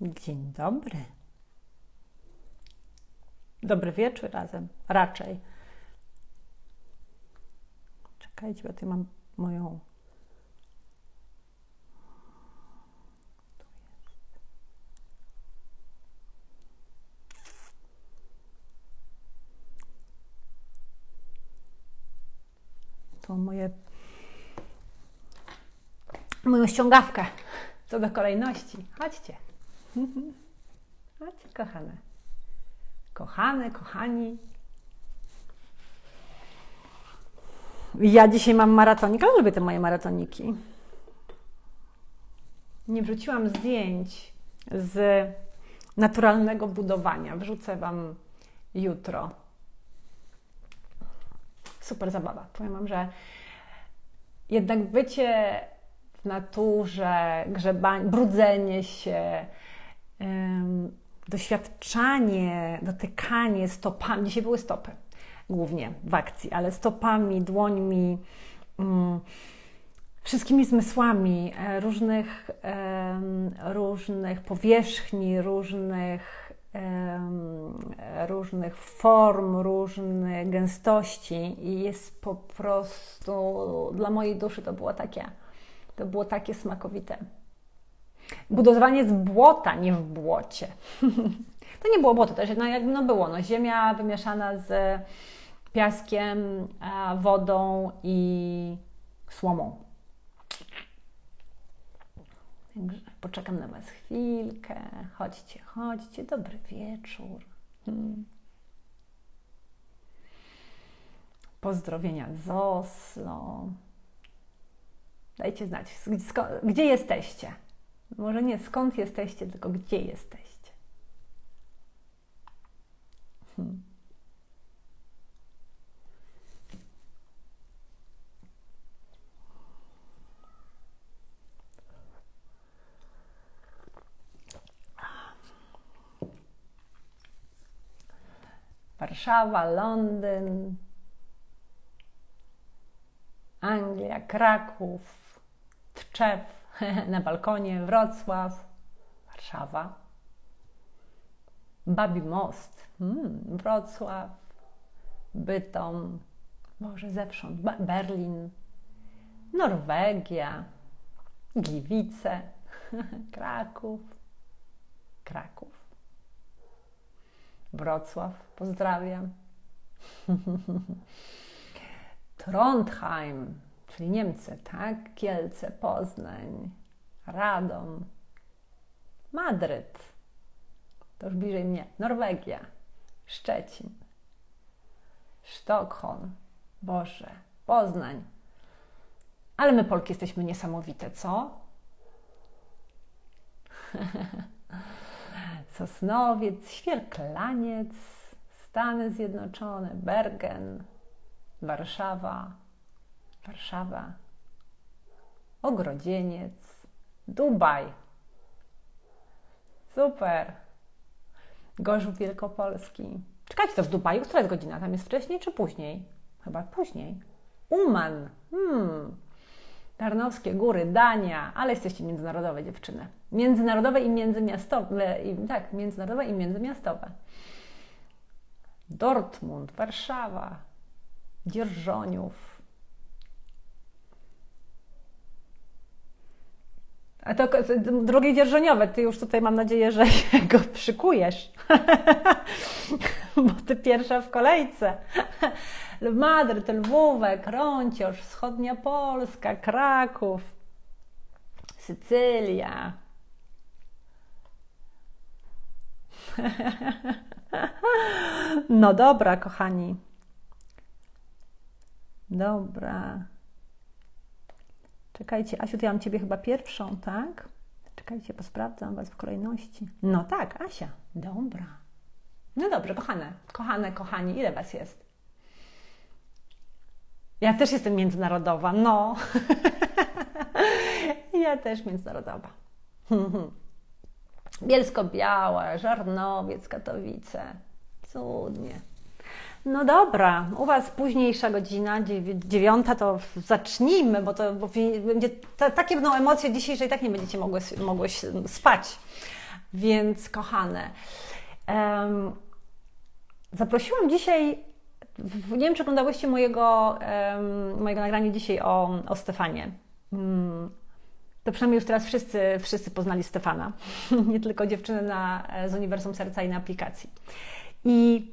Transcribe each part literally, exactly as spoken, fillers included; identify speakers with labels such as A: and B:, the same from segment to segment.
A: Dzień dobry. Dobry wieczór razem, raczej. Czekajcie, bo tu mam moją... Tu jest. Tu moje... moją ściągawkę co do kolejności. Chodźcie. Chodźcie, kochane. Kochane, kochani. Ja dzisiaj mam maratonik, ale lubię te moje maratoniki. Nie wrzuciłam zdjęć z naturalnego budowania. Wrzucę Wam jutro. Super zabawa. Powiem Wam, że jednak bycie w naturze, grzebanie, brudzenie się, ym, doświadczanie, dotykanie stopami. Dzisiaj były stopy głównie w akcji, ale stopami, dłońmi, ym, wszystkimi zmysłami różnych, ym, różnych powierzchni, różnych, ym, różnych form, różnych gęstości i jest po prostu dla mojej duszy to było takie, to było takie smakowite. Budowanie z błota, nie w błocie. To nie było błoto, to no, jakby no było, no, ziemia wymieszana z piaskiem, wodą i słomą. Także poczekam na Was chwilkę. Chodźcie, chodźcie. Dobry wieczór. Hmm. Pozdrowienia z Oslo. Dajcie znać, gdzie jesteście. Może nie skąd jesteście, tylko gdzie jesteście. Hmm. Warszawa, Londyn, Anglia, Kraków, Tczew, na balkonie, Wrocław, Warszawa, Babi Most, hmm, Wrocław, Bytom, może zewsząd, Berlin, Norwegia, Gliwice, Kraków, Kraków, Wrocław, pozdrawiam, Trondheim, czyli Niemcy, tak? Kielce, Poznań, Radom, Madryt, to już bliżej mnie, Norwegia, Szczecin, Sztokholm, Boże, Poznań. Ale my Polki jesteśmy niesamowite, co? Sosnowiec, Świerklaniec, Stany Zjednoczone, Bergen, Warszawa, Warszawa, Ogrodzieniec, Dubaj. Super. Gorzów Wielkopolski. Czekajcie, to w Dubaju? Która jest godzina? Tam jest wcześniej czy później? Chyba później. Uman. Hmm. Tarnowskie Góry, Dania. Ale jesteście międzynarodowe dziewczyny. Międzynarodowe i międzymiastowe. I, tak, międzynarodowe i międzymiastowe. Dortmund, Warszawa, Dzierżoniów. A to drogie dzierżoniowe, Ty już tutaj mam nadzieję, że go przykujesz. Bo Ty pierwsza w kolejce. Madryt, Lwówek, Rąciosz, Wschodnia Polska, Kraków, Sycylia. No dobra, kochani. Dobra. Czekajcie, Asiu, to ja mam Ciebie chyba pierwszą, tak? Czekajcie, posprawdzam Was w kolejności. No tak, Asia. Dobra. No dobrze, kochane, kochane, kochani, ile Was jest? Ja też jestem międzynarodowa, no. Ja też międzynarodowa. Bielsko-Biała, Żarnowiec, Katowice. Cudnie. No dobra, u Was późniejsza godzina, dziewiąta, to zacznijmy, bo to bo będzie, to, takie będą emocje dzisiaj, że i tak nie będziecie mogły, mogły spać. Więc kochane, um, zaprosiłam dzisiaj, nie wiem, czy oglądałyście mojego, um, mojego nagrania dzisiaj o, o Stefanie. Um, to przynajmniej już teraz wszyscy, wszyscy poznali Stefana, nie tylko dziewczyny na, z Uniwersum Serca i na aplikacji. I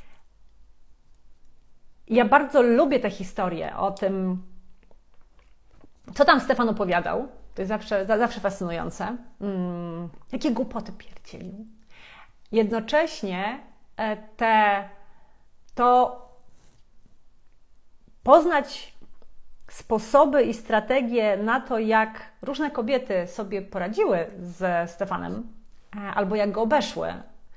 A: ja bardzo lubię tę historię o tym, co tam Stefan opowiadał. To jest zawsze, zawsze fascynujące. Hmm, jakie głupoty pierdzielił. Jednocześnie te, to poznać sposoby i strategie na to, jak różne kobiety sobie poradziły ze Stefanem, albo jak go obeszły.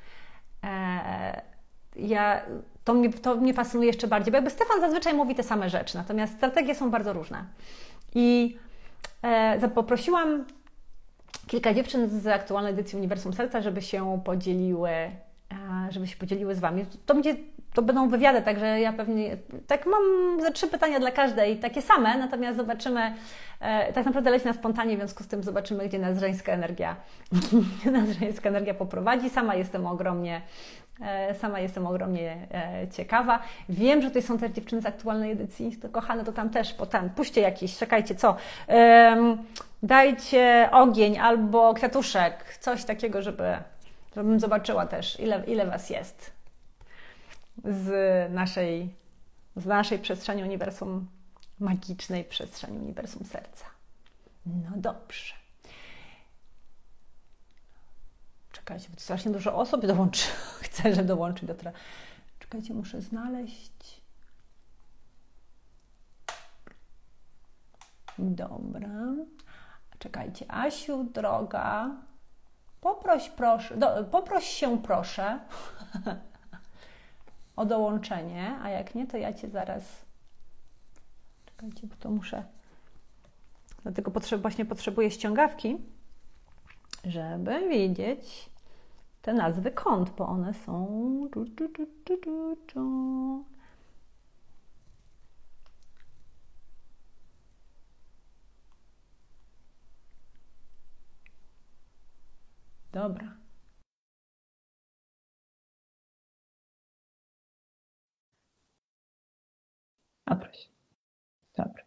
A: Ja, to, mnie, to mnie fascynuje jeszcze bardziej, bo jakby Stefan zazwyczaj mówi te same rzeczy, natomiast strategie są bardzo różne. I e, poprosiłam kilka dziewczyn z aktualnej edycji Uniwersum Serca, żeby się podzieliły, e, żeby się podzieliły z Wami. To, będzie, to będą wywiady, także ja pewnie tak mam ze trzy pytania dla każdej, takie same, natomiast zobaczymy, e, tak naprawdę leci na spontanie, w związku z tym zobaczymy, gdzie nas żeńska energia, nas żeńska energia poprowadzi. Sama jestem ogromnie Sama jestem ogromnie ciekawa. Wiem, że tutaj są też dziewczyny z aktualnej edycji. To kochane, to tam też potem. Puśćcie jakieś, czekajcie, co? Um, dajcie ogień albo kwiatuszek. Coś takiego, żeby, żebym zobaczyła też, ile, ile Was jest z naszej, z naszej przestrzeni uniwersum, magicznej przestrzeni Uniwersum Serca. No dobrze. Czekajcie, bo to strasznie dużo osób dołączy. Chcę, że dołączy do tra... Czekajcie, muszę znaleźć. Dobra. Czekajcie, Asiu, droga. Poproś, proszę, do, poproś się, proszę, o dołączenie, a jak nie, to ja Cię zaraz... Czekajcie, bo to muszę... Dlatego potrzeb... właśnie potrzebuję ściągawki, żeby widzieć te nazwy kont, bo one są... Dobra. Dobra. Dobra.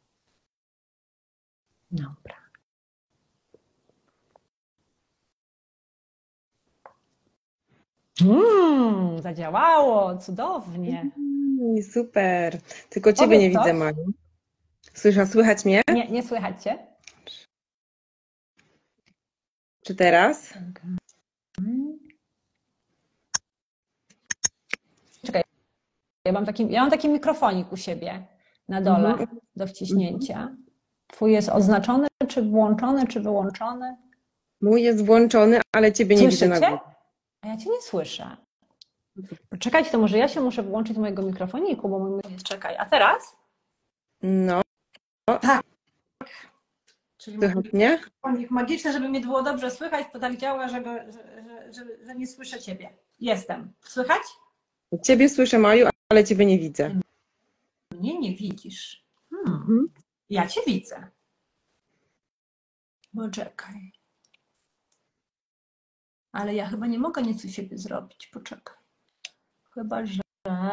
A: Dobra. Mmm, zadziałało, cudownie.
B: Mm, super. Tylko Ciebie
A: Powiedz
B: nie
A: coś.
B: widzę, Maju. Słysza, słychać mnie?
A: Nie, nie słychać Cię.
B: Czy teraz?
A: Czekaj, ja mam taki, ja mam taki mikrofonik u siebie na dole
B: Mhm.
A: do wciśnięcia. Twój jest oznaczony, czy włączony, czy wyłączony?
B: Mój jest włączony, ale Ciebie nie widzę na
A: Słyszycie?
B: górze.
A: A ja Cię nie słyszę. Poczekajcie, to może ja się muszę włączyć z mojego mikrofoniku, bo mój... Czekaj, a teraz?
B: No,
A: Tak. Czyli
B: słychać mnie?
A: mikrofonik magiczny, żeby mnie było dobrze słychać, to tak działa, żeby, że, że, że, że nie słyszę Ciebie. Jestem. Słychać?
B: Ciebie słyszę, Maju, ale Ciebie nie widzę.
A: Mnie nie widzisz. Hmm.
B: Mhm.
A: Ja Cię widzę. Poczekaj. Ale ja chyba nie mogę nic u siebie zrobić. Poczekaj. Chyba, że...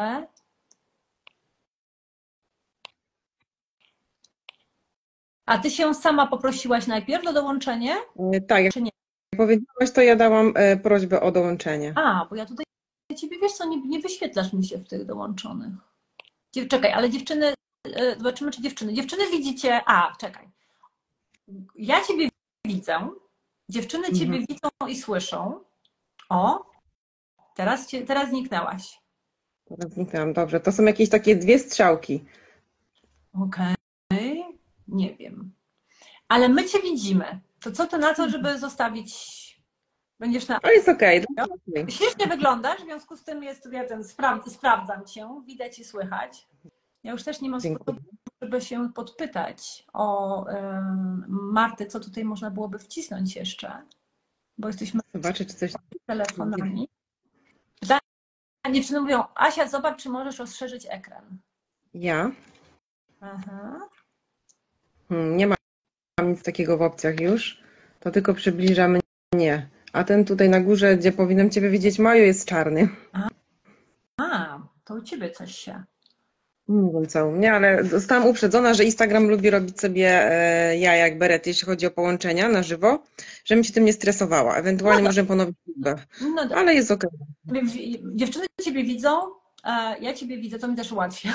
A: A Ty się sama poprosiłaś najpierw o dołączenie?
B: E, Tak, jak
A: Czy nie?
B: powiedziałaś, to ja dałam e, prośbę o dołączenie.
A: A, bo ja tutaj Ciebie, wiesz co, nie, nie wyświetlasz mi się w tych dołączonych. Dziew- Czekaj, ale dziewczyny, e, zobaczymy, czy dziewczyny. Dziewczyny widzicie... A, czekaj. Ja Ciebie widzę. Dziewczyny Ciebie
B: Mhm.
A: widzą i słyszą. O, teraz, cię, teraz zniknęłaś.
B: Teraz zniknęłam. Dobrze, to są jakieś takie dwie strzałki.
A: Okej, nie wiem. Ale my Cię widzimy. To co to na to, żeby zostawić... Będziesz na...
B: Ale jest okej.
A: Ślicznie wyglądasz, w związku z tym jest, ja ten, sprawdz, sprawdzam Cię, widać i słychać. Ja już też nie mam
B: Dziękuję.
A: sposobu, żeby się podpytać o ym, Marty, co tutaj można byłoby wcisnąć jeszcze, bo jesteśmy
B: Zobaczę, czy coś...
A: telefonami. Dziewczyny mówią, Asia, zobacz, czy możesz rozszerzyć ekran.
B: Ja?
A: Aha.
B: Hmm, nie mam nic takiego w opcjach już. To tylko przybliża mnie. a ten tutaj na górze, gdzie powinnam Ciebie widzieć, Maju, jest czarny.
A: A, to u Ciebie coś się...
B: Nie wiem co u mnie, ale zostałam uprzedzona, że Instagram lubi robić sobie e, jaja jak beret, jeśli chodzi o połączenia na żywo, żebym się tym nie stresowała. Ewentualnie
A: No
B: możemy ponowić liczbę,
A: No dobrze.
B: ale jest okej.
A: Dziewczyny Ciebie widzą, e, ja Ciebie widzę, to mi też ułatwia.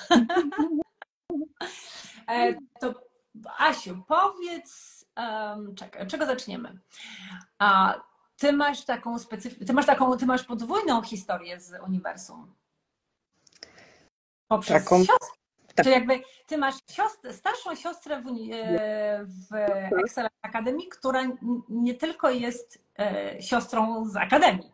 A: E, To Asiu, powiedz, um, czekaj, od czego zaczniemy? A ty masz taką specyficzną, ty masz taką, ty masz podwójną historię z uniwersum. Poprzez
B: Taką-
A: siostrę.
B: tak.
A: Czyli jakby ty masz siostrę, starszą siostrę w, uni- e, w Excellence Academy, która n- nie tylko jest e, siostrą z Akademii.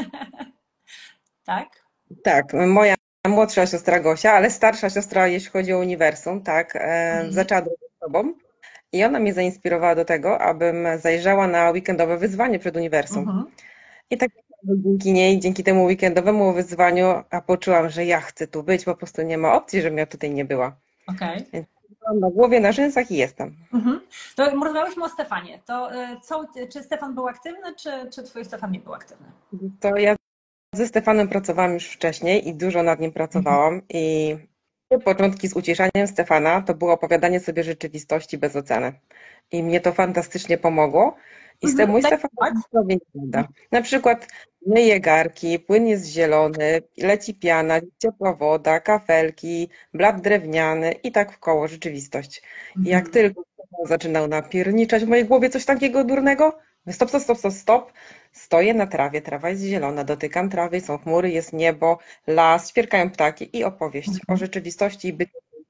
A: Tak?
B: Tak, moja młodsza siostra Gosia, ale starsza siostra, jeśli chodzi o uniwersum, tak, e,
A: Mhm.
B: zaczęła drożyć z sobą i ona mnie zainspirowała do tego, abym zajrzała na weekendowe wyzwanie przed uniwersum.
A: Mhm.
B: I tak dzięki niej, dzięki temu weekendowemu wyzwaniu, a poczułam, że ja chcę tu być, po prostu nie ma opcji, żebym ja tutaj nie była.
A: Okej.
B: Byłam na głowie, na rzęsach i jestem.
A: Mhm. To rozmawiałyśmy o Stefanie. To e, co, czy Stefan był aktywny, czy, czy twój Stefan nie był aktywny?
B: To ja ze Stefanem pracowałam już wcześniej i dużo nad nim pracowałam i te początki z uciszaniem Stefana to było opowiadanie sobie rzeczywistości bez oceny. I mnie to fantastycznie pomogło. I z
A: Mhm,
B: tym mój
A: tak,
B: Stefan
A: tak.
B: sobie nie da. Na przykład myje garki, płyn jest zielony, leci piana, ciepła woda, kafelki, blat drewniany i tak w koło rzeczywistość. I jak tylko Stefan zaczynał napierniczać w mojej głowie coś takiego durnego, stop, stop, stop, stop, stop. Stoję na trawie, trawa jest zielona, dotykam trawy, są chmury, jest niebo, las, ćwierkają ptaki i opowieść o rzeczywistości i byciu.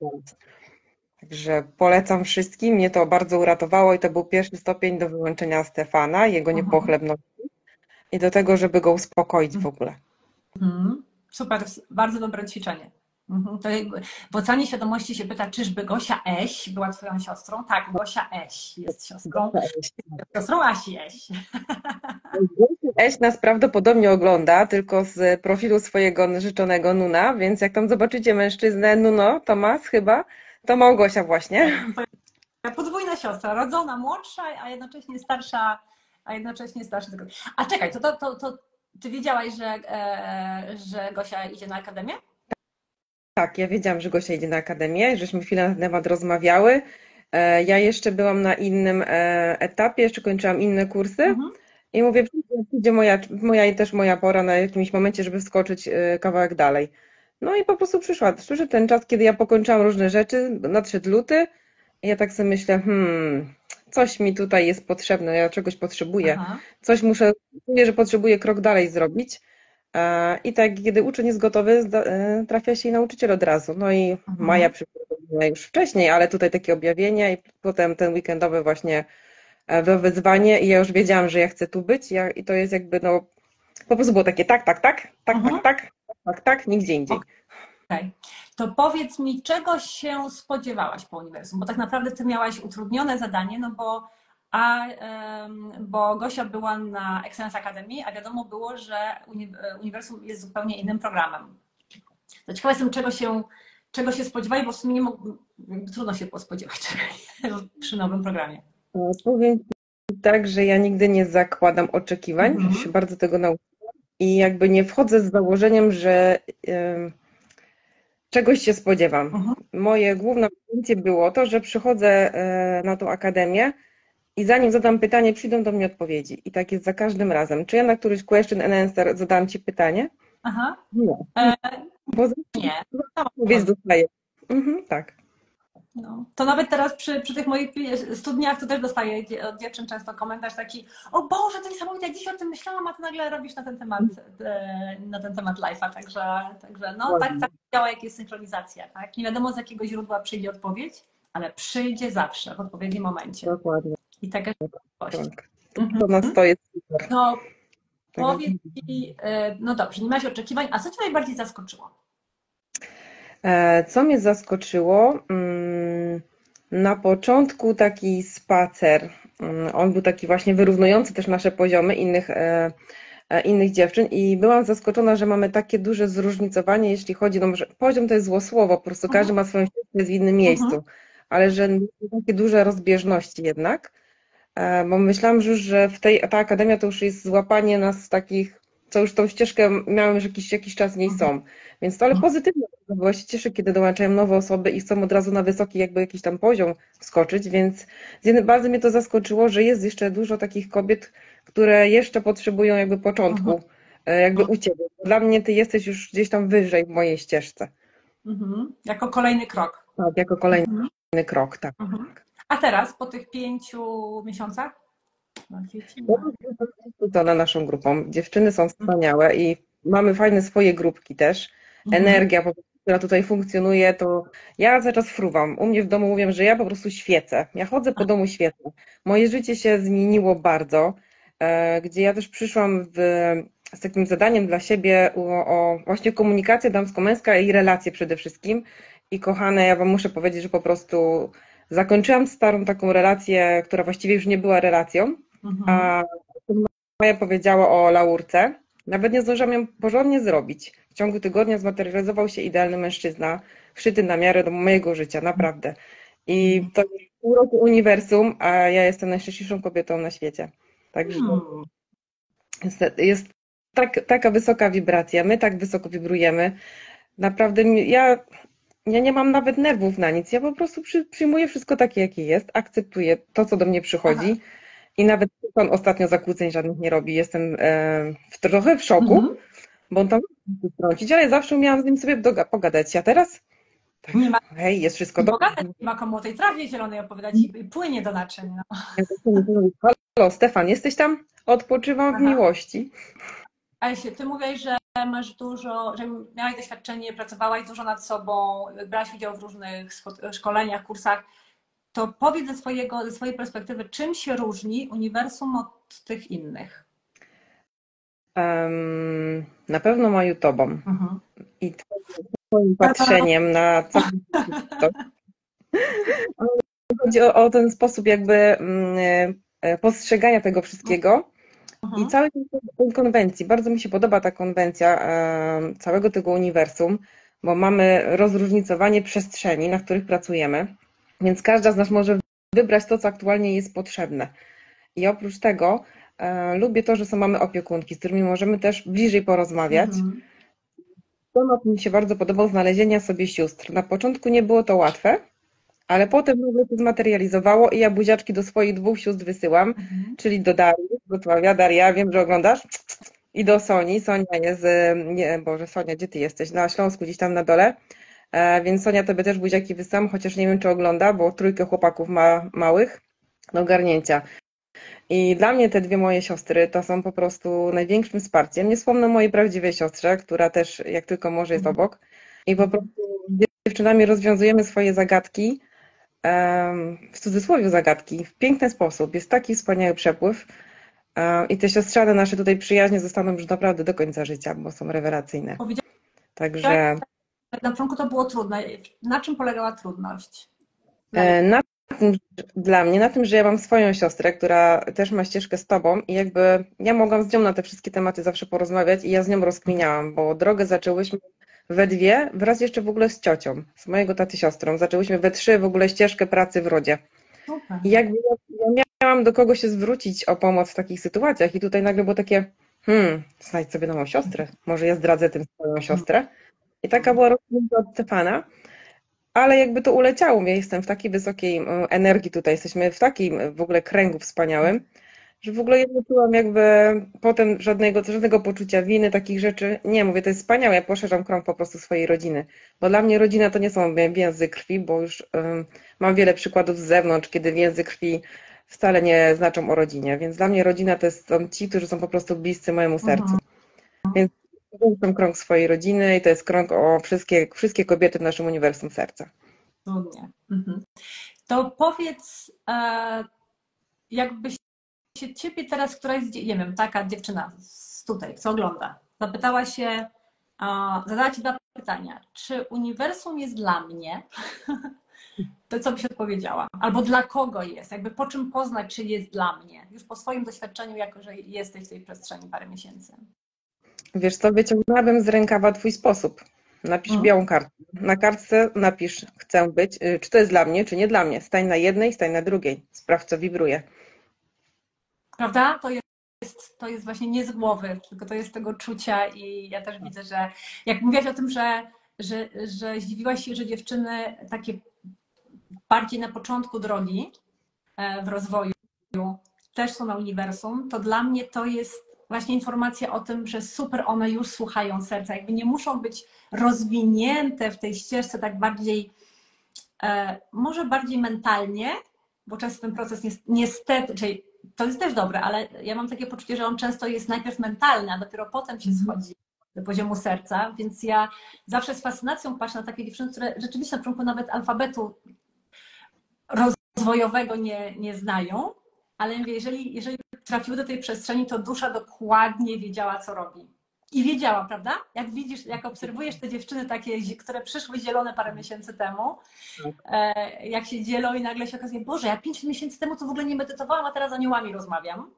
B: Także polecam wszystkim, mnie to bardzo uratowało i to był pierwszy stopień do wyłączenia Stefana, jego niepochlebności i do tego, żeby go uspokoić w ogóle.
A: Mhm. Super, bardzo dobre ćwiczenie. Mhm. To jakby w ocenie świadomości się pyta, czyżby Gosia Eś była twoją siostrą? Tak, Gosia Eś jest siostrą, siostrą Asi Eś.
B: Eś nas prawdopodobnie ogląda, tylko z profilu swojego narzeczonego Nuna, więc jak tam zobaczycie mężczyznę Nuno, Tomas chyba, to Małgosia właśnie.
A: Podwójna siostra, rodzona młodsza, a jednocześnie starsza, a jednocześnie starsza. A czekaj, to, to, to, to ty wiedziałaś, że, e, że Gosia idzie na akademię?
B: Tak, ja wiedziałam, że Gosia idzie na akademię, żeśmy chwilę na ten temat rozmawiały. E, Ja jeszcze byłam na innym e, etapie, jeszcze kończyłam inne kursy
A: Mhm.
B: i mówię, przyjdzie moja, moja i też moja pora na jakimś momencie, żeby wskoczyć e, kawałek dalej. No i po prostu przyszła, przyszedł ten czas, kiedy ja pokończyłam różne rzeczy, nadszedł luty i ja tak sobie myślę, hmm, coś mi tutaj jest potrzebne, ja czegoś potrzebuję,
A: Aha.
B: coś muszę, czuję, że potrzebuję krok dalej zrobić. E, I tak, kiedy uczeń jest gotowy, zda- e, trafia się i nauczyciel od razu. No i
A: Mhm.
B: Maja przyprowadziła już wcześniej, ale tutaj takie objawienie i potem ten weekendowy właśnie e, we wyzwanie i ja już wiedziałam, że ja chcę tu być ja, i to jest jakby, no, po prostu było takie tak, tak, tak, tak,
A: Mhm.
B: tak, tak, tak, tak, nigdzie indziej.
A: Okej. To powiedz mi, czego się spodziewałaś po uniwersum? Bo tak naprawdę ty miałaś utrudnione zadanie, no bo, a, em, bo Gosia była na Excellence Academy, a wiadomo było, że uni- uniwersum jest zupełnie innym programem. To ciekawa jestem, czego się, czego się spodziewali, bo w sumie nie mógł, trudno się było spodziewać przy nowym programie.
B: E, Powiem Ci tak, że ja nigdy nie zakładam oczekiwań,
A: Mhm.
B: się bardzo tego nauczyłam i jakby nie wchodzę z założeniem, że em, czegoś się spodziewam.
A: Mhm.
B: Moje główne pojęcie było to, że przychodzę e, na tą akademię i zanim zadam pytanie, przyjdą do mnie odpowiedzi. I tak jest za każdym razem. Czy ja na któryś question and answer zadam Ci pytanie?
A: Aha.
B: Nie.
A: E,
B: Bo
A: nie.
B: odpowiedź dostaję. Mhm, tak.
A: No. To nawet teraz przy, przy tych moich studniach to też dostaję od dziewczyn często komentarz taki: o Boże, to niesamowite, dziś o tym myślałam, a ty nagle robisz na ten temat, e, na ten temat live'a, także, także no tak, tak działa, jak jest synchronizacja, tak? Nie wiadomo, z jakiego źródła przyjdzie odpowiedź, ale przyjdzie zawsze w odpowiednim momencie.
B: Dokładnie.
A: I taka rzeczywistość.
B: Tak. To nas to jest super.
A: No powiedz mi, e, no dobrze, nie masz oczekiwań, a co cię najbardziej zaskoczyło?
B: E, Co mnie zaskoczyło? Mm, Na początku taki spacer. Mm, On był taki właśnie wyrównujący też nasze poziomy innych, e, e, innych dziewczyn i byłam zaskoczona, że mamy takie duże zróżnicowanie, jeśli chodzi, no może poziom to jest złe słowo, po prostu każdy ma swoją ścieżkę, jest w innym miejscu, ale że takie duże rozbieżności jednak. E, Bo myślałam, że, że w tej, ta akademia to już jest złapanie nas takich, co już tą ścieżkę miałem już jakiś, jakiś czas w niej są. Więc to ale pozytywnie, bo ja się cieszę, kiedy dołączają nowe osoby i chcą od razu na wysoki jakby jakiś tam poziom wskoczyć, więc z jednej bardzo mnie to zaskoczyło, że jest jeszcze dużo takich kobiet, które jeszcze potrzebują jakby początku, e, jakby u Ciebie. Dla mnie Ty jesteś już gdzieś tam wyżej w mojej ścieżce.
A: Mhm. Jako kolejny krok.
B: Tak, jako kolejny
A: Mhm.
B: krok, tak.
A: Mhm. A teraz, po tych pięciu miesiącach? No, dzieci
B: Ja
A: ma.
B: jestem zachwycona naszą grupą. Dziewczyny są wspaniałe i mamy fajne swoje grupki też.
A: Mhm.
B: Energia, po prostu, która tutaj funkcjonuje, to ja cały czas fruwam. U mnie w domu mówią, że ja po prostu świecę. Ja chodzę po domu świecę. Moje życie się zmieniło bardzo, e, gdzie ja też przyszłam w, z takim zadaniem dla siebie o, o właśnie komunikację damsko-męska i relacje przede wszystkim. I kochane, ja Wam muszę powiedzieć, że po prostu zakończyłam starą taką relację, która właściwie już nie była relacją.
A: Mhm.
B: A Maja powiedziała o laurce. Nawet nie zdążyłam ją porządnie zrobić. W ciągu tygodnia zmaterializował się idealny mężczyzna, wszyty na miarę do mojego życia, naprawdę. I to jest pół roku uniwersum, a ja jestem najszczęśliwszą kobietą na świecie. Także
A: Hmm.
B: jest, jest tak, taka wysoka wibracja, my tak wysoko wibrujemy. Naprawdę mi- ja, ja nie mam nawet nerwów na nic. Ja po prostu przy, przyjmuję wszystko takie, jakie jest, akceptuję to, co do mnie
A: Aha.
B: przychodzi. I nawet on ostatnio zakłóceń żadnych nie robi. Jestem e, w, trochę w szoku,
A: Mhm.
B: bo on tam chce strącić, ale zawsze umiałam z nim sobie doga- pogadać. A teraz? Tak,
A: Nie ma
B: hej, jest wszystko
A: kim
B: dobrze.
A: pogadać, nie ma komu o tej trawie zielonej opowiadać i płynie do naczyń. No.
B: Ja zawsze mówię, halo, Stefan, jesteś tam? Odpoczywam w
A: Aha.
B: miłości.
A: Asiu, ty mówisz, że masz dużo, że miałaś doświadczenie, pracowałaś dużo nad sobą, brałaś udział w różnych szkoleniach, kursach. To powiedz ze, swojego, ze swojej perspektywy, czym się różni uniwersum od tych innych?
B: Um, na pewno Maju tobą
A: Mhm.
B: i twoim patrzeniem na całą rzeczywistość. Chodzi o, o ten sposób jakby mm, e, postrzegania tego wszystkiego. I
A: Mhm.
B: cały ten tej konwencji, bardzo mi się podoba ta konwencja e, całego tego uniwersum, bo mamy rozróżnicowanie przestrzeni, na których pracujemy, więc każda z nas może wybrać to, co aktualnie jest potrzebne. I oprócz tego e, lubię to, że są mamy opiekunki, z którymi możemy też bliżej porozmawiać.
A: Mhm.
B: Temat mi się bardzo podobał znalezienia sobie sióstr. Na początku nie było to łatwe, ale potem nagle się zmaterializowało i ja buziaczki do swoich dwóch sióstr wysyłam,
A: Mhm.
B: czyli do Darii z Wrocławia. Daria, wiem, że oglądasz. I do Soni. Sonia jest, nie, Boże, Sonia, gdzie ty jesteś? Na Śląsku, gdzieś tam na dole. E, więc Sonia tobie też buziaki wysyłam, chociaż nie wiem, czy ogląda, bo trójkę chłopaków ma małych do ogarnięcia. I dla mnie te dwie moje siostry to są po prostu największym wsparciem. Nie wspomnę o mojej prawdziwej siostrze, która też jak tylko może jest obok. I po prostu z dziewczynami rozwiązujemy swoje zagadki, em, w cudzysłowie zagadki, w piękny sposób. Jest taki wspaniały przepływ. E, I te siostrzane nasze tutaj przyjaźnie zostaną już naprawdę do końca życia, bo są rewelacyjne.
A: Powiedziałaś,
B: Także
A: że na początku to było trudne. Na czym polegała trudność dla
B: e,
A: ciebie?
B: na tym, dla mnie, na tym, że ja mam swoją siostrę, która też ma ścieżkę z tobą i jakby ja mogłam z nią na te wszystkie tematy zawsze porozmawiać i ja z nią rozkminiałam, bo drogę zaczęłyśmy we dwie, wraz jeszcze w ogóle z ciocią, z mojego taty siostrą. Zaczęłyśmy we trzy w ogóle ścieżkę pracy w rodzie.
A: Super.
B: I jakby ja, ja miałam do kogo się zwrócić o pomoc w takich sytuacjach i tutaj nagle było takie, hmm, znajdź sobie nową siostrę, może ja zdradzę tym swoją siostrę. I taka była rozpoczęta od Stefana, ale jakby to uleciało. Ja jestem w takiej wysokiej mm, energii tutaj, jesteśmy w takim w ogóle kręgu wspaniałym, że w ogóle ja nie czułam jakby potem żadnego, żadnego poczucia winy, takich rzeczy. Nie, mówię, to jest wspaniałe, ja poszerzam krąg po prostu swojej rodziny, bo dla mnie rodzina to nie są więzy krwi, bo już um, mam wiele przykładów z zewnątrz, kiedy więzy krwi wcale nie znaczą o rodzinie, więc dla mnie rodzina to jest, są ci, którzy są po prostu bliscy mojemu sercu.
A: Mhm.
B: Więc poszerzam krąg swojej rodziny i to jest krąg o wszystkie, wszystkie kobiety w naszym uniwersum serca.
A: Cudnie. Mhm. To powiedz, e, jakbyś się ciebie teraz któraś, z dzie- nie wiem, taka dziewczyna z tutaj, co ogląda, zapytała się, a, zadała ci dwa pytania. Czy uniwersum jest dla mnie? To co byś odpowiedziała? Albo dla kogo jest? Jakby po czym poznać, czy jest dla mnie? Już po swoim doświadczeniu, jako że jesteś w tej przestrzeni parę miesięcy.
B: Wiesz co, wyciągnęłabym z rękawa twój sposób. Napisz
A: Mhm.
B: białą kartkę. Na kartce napisz, chcę być, y, czy to jest dla mnie, czy nie dla mnie. Stań na jednej, stań na drugiej. Sprawdź, co wibruje.
A: prawda? To jest, to jest właśnie nie z głowy, tylko to jest tego czucia i ja też widzę, że jak mówiłaś o tym, że, że, że zdziwiłaś się, że dziewczyny takie bardziej na początku drogi w rozwoju też są na uniwersum, to dla mnie to jest właśnie informacja o tym, że super, one już słuchają serca, jakby nie muszą być rozwinięte w tej ścieżce tak bardziej, e, może bardziej mentalnie, bo często ten proces niestety, czyli to jest też dobre, ale ja mam takie poczucie, że on często jest najpierw mentalny, a dopiero potem się schodzi do poziomu serca, więc ja zawsze z fascynacją patrzę na takie dziewczyny, które rzeczywiście na początku nawet alfabetu rozwojowego nie, nie znają, ale mówię, jeżeli, jeżeli trafiły do tej przestrzeni, to dusza dokładnie wiedziała, co robi. I wiedziała, prawda? Jak widzisz, jak obserwujesz te dziewczyny takie, które przyszły zielone parę miesięcy temu, e, jak się dzielą i nagle się okazuje, Boże, ja pięć miesięcy temu to w ogóle nie medytowałam, a teraz z aniołami rozmawiam.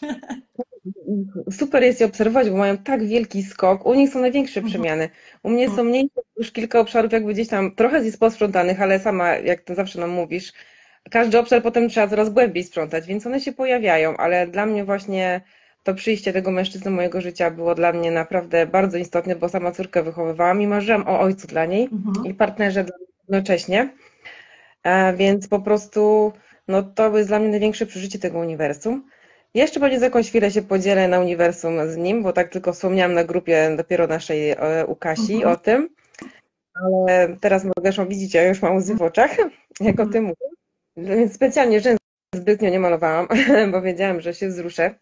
B: Super jest je obserwować, bo mają tak wielki skok. U nich są największe przemiany. U mnie są mniejsze, już kilka obszarów jakby gdzieś tam trochę jest posprzątanych, ale sama, jak to zawsze nam mówisz, każdy obszar potem trzeba coraz głębiej sprzątać, więc one się pojawiają, ale dla mnie właśnie to przyjście tego mężczyzny mojego życia było dla mnie naprawdę bardzo istotne, bo sama córkę wychowywałam i marzyłam o ojcu dla niej
A: Mhm.
B: i partnerze dla niej jednocześnie, a więc po prostu no to jest dla mnie największe przeżycie tego uniwersum. Jeszcze pewnie za jakąś chwilę się podzielę na uniwersum z nim, bo tak tylko wspomniałam na grupie dopiero naszej e, u Kasi
A: Mhm.
B: o tym, ale teraz mogę widzieć, ja już mam łzy w oczach, jak o tym mówię. Więc specjalnie rzęs zbytnio nie malowałam, bo wiedziałam, że się wzruszę.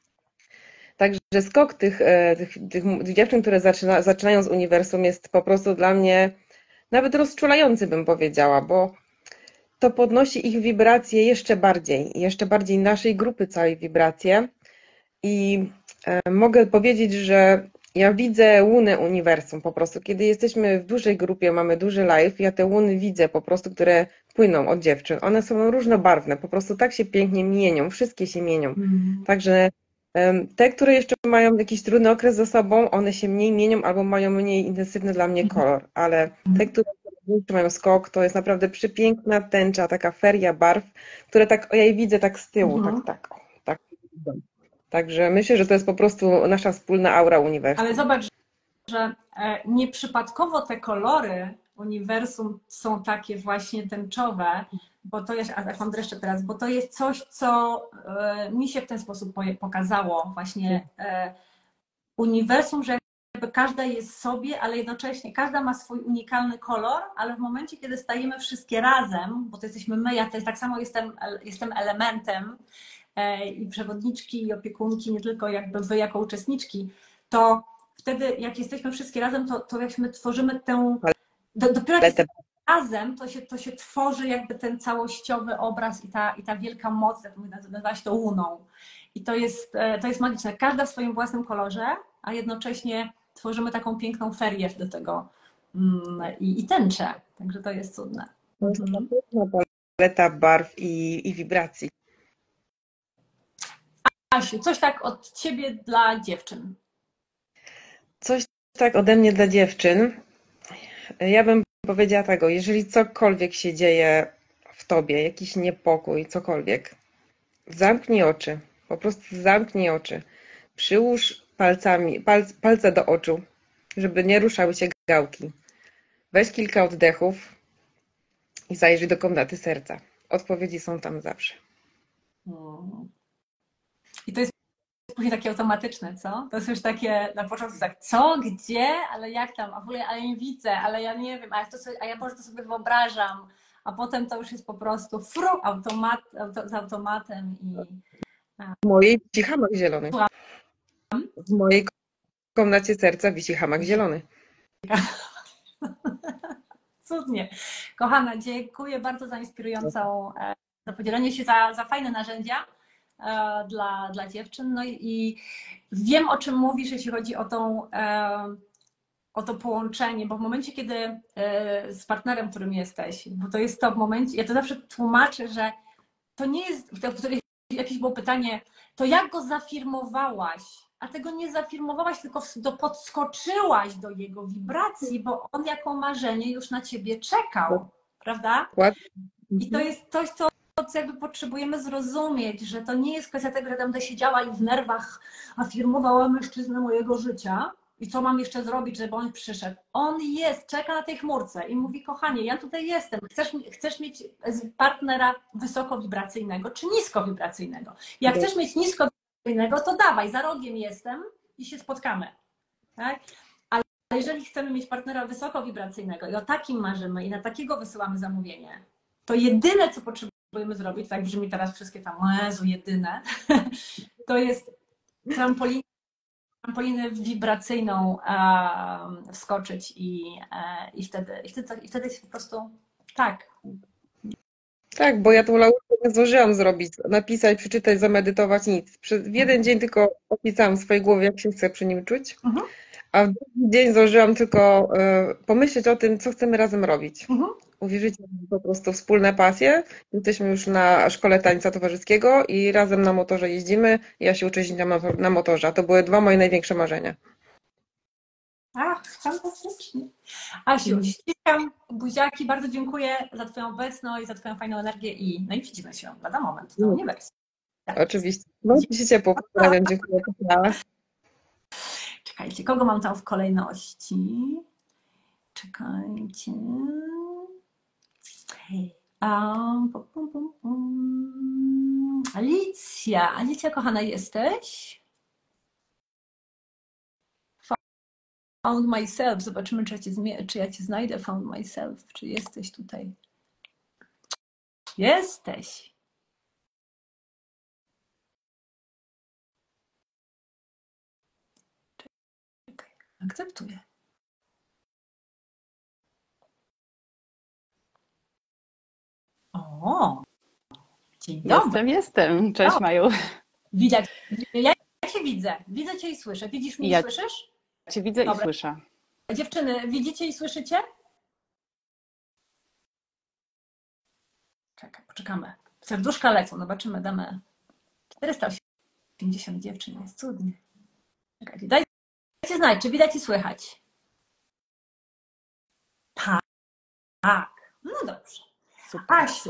B: Także skok tych, e, tych, tych dziewczyn, które zaczyna, zaczynają z uniwersum, jest po prostu dla mnie nawet rozczulający, bym powiedziała, bo to podnosi ich wibracje jeszcze bardziej, jeszcze bardziej naszej grupy całej wibracje. I e, mogę powiedzieć, że ja widzę łunę uniwersum po prostu. Kiedy jesteśmy w dużej grupie, mamy duży live, ja te łuny widzę po prostu, które płyną od dziewczyn. One są różnobarwne, po prostu tak się pięknie mienią, wszystkie się mienią.
A: Mhm.
B: Także em, te, które jeszcze mają jakiś trudny okres za sobą, one się mniej mienią albo mają mniej intensywny dla mnie kolor, ale te, które mają skok, to jest naprawdę przepiękna tęcza, taka feria barw, które tak, ja je widzę tak z tyłu,
A: Mhm.
B: tak, tak, tak. Także myślę, że to jest po prostu nasza wspólna aura uniwersum.
A: Ale zobacz, że nieprzypadkowo te kolory uniwersum są takie właśnie tęczowe, bo to jest, a mam dreszcze teraz, bo to jest coś, co mi się w ten sposób pokazało właśnie uniwersum, że jakby każda jest sobie, ale jednocześnie każda ma swój unikalny kolor, ale w momencie, kiedy stajemy wszystkie razem, bo to jesteśmy my, ja też tak samo jestem, jestem elementem i przewodniczki, i opiekunki, nie tylko jakby wy jako uczestniczki, to wtedy jak jesteśmy wszystkie razem, to, to jak my tworzymy tę, do, dopiero jak jesteśmy razem, to się, to się tworzy jakby ten całościowy obraz i ta, i ta wielka moc, jak nazywać to łuną. I to jest, to jest magiczne. Każda w swoim własnym kolorze, a jednocześnie tworzymy taką piękną ferię do tego i, i tęczę. Także to jest cudne.
B: To jest taka piękna paleta barw i, i wibracji.
A: Asiu, coś tak od ciebie dla dziewczyn.
B: Coś tak ode mnie dla dziewczyn. Ja bym powiedziała tego, jeżeli cokolwiek się dzieje w tobie, jakiś niepokój, cokolwiek, zamknij oczy. Po prostu zamknij oczy. Przyłóż palcami, palc, palce do oczu, żeby nie ruszały się gałki. Weź kilka oddechów i zajrzyj do komnaty serca. Odpowiedzi są tam zawsze.
A: I to jest później takie automatyczne, co? To jest już takie na początku tak, co, gdzie, ale jak tam, a w ogóle ja nie widzę, ale ja nie wiem, a, to sobie, a ja może to sobie wyobrażam, a potem to już jest po prostu fru, automat, auto, z automatem i...
B: W mojej wisi hamak zielony. W mojej komnacie serca wisi hamak zielony.
A: Cudnie. Kochana, dziękuję bardzo za inspirującą, za podzielenie się, za, za fajne narzędzia dla, dla dziewczyn. No i, i wiem, o czym mówisz, jeśli chodzi o, tą, o to połączenie, bo w momencie, kiedy z partnerem, którym jesteś, bo to jest to w momencie, ja to zawsze tłumaczę, że to nie jest, jakieś było pytanie, to jak go zafirmowałaś? A tego nie zafirmowałaś, tylko podskoczyłaś do jego wibracji, bo on jako marzenie już na ciebie czekał, prawda? I to jest coś, co co jakby potrzebujemy zrozumieć, że to nie jest kwestia tego, że będę siedziała i w nerwach afirmowała mężczyznę mojego życia i co mam jeszcze zrobić, żeby on przyszedł. On jest, czeka na tej chmurce i mówi, kochanie, ja tutaj jestem, chcesz, chcesz mieć partnera wysokowibracyjnego czy niskowibracyjnego. Jak chcesz mieć niskowibracyjnego, to dawaj, za rogiem jestem i się spotkamy. Tak? Ale jeżeli chcemy mieć partnera wysokowibracyjnego i o takim marzymy i na takiego wysyłamy zamówienie, to jedyne, co potrzebujemy zrobić, tak brzmi teraz wszystkie tam, o Jezu, jedyne, to jest trampolin, trampolinę wibracyjną e, wskoczyć i, e, i, wtedy, i, wtedy, i wtedy jest po prostu tak.
B: Tak, bo ja tą laurkę nie zdążyłam zrobić, napisać, przeczytać, zamedytować, nic. Przez w jeden dzień tylko opisałam w swojej głowie, jak się chcę przy nim czuć,
A: Mhm.
B: a w drugi dzień zdążyłam tylko e, pomyśleć o tym, co chcemy razem robić.
A: Mhm.
B: Uwierzycie, po prostu wspólne pasje. Jesteśmy już na szkole tańca towarzyskiego i razem na motorze jeździmy. Ja się uczę jeździć na, motor, na motorze. A to były dwa moje największe marzenia.
A: Ach, fantastycznie. Asiu, ściskam buziaki, bardzo dziękuję za Twoją obecność, za Twoją fajną energię i no i widzimy się lada moment na uniwersum. Tak.
B: Oczywiście. No, się ciepło, pozdrawiam, dziękuję.
A: Czekajcie, kogo mam tam w kolejności? Czekajcie. Um, pum, pum, pum, pum. Alicja, Alicja kochana jesteś? Found myself, zobaczymy czy ja, cię, czy ja cię znajdę, found myself, czy jesteś tutaj? Jesteś. Czekaj, akceptuję. O, dzień dobry.
C: Jestem, jestem. Cześć,
A: O,
C: Maju.
A: widać. Ja, ja cię widzę. Widzę cię i słyszę. Widzisz mnie
C: Ja
A: i słyszysz?
C: Cię widzę
A: Dobra.
C: i słyszę.
A: Dziewczyny, widzicie i słyszycie? Czekaj, poczekamy. Serduszka lecą, zobaczymy, damy czterysta osiemdziesiąt dziewczyn, jest cudnie. Czekajcie, dajcie znać, czy widać i słychać. Tak, tak. No dobrze.
C: Super.
A: Asiu,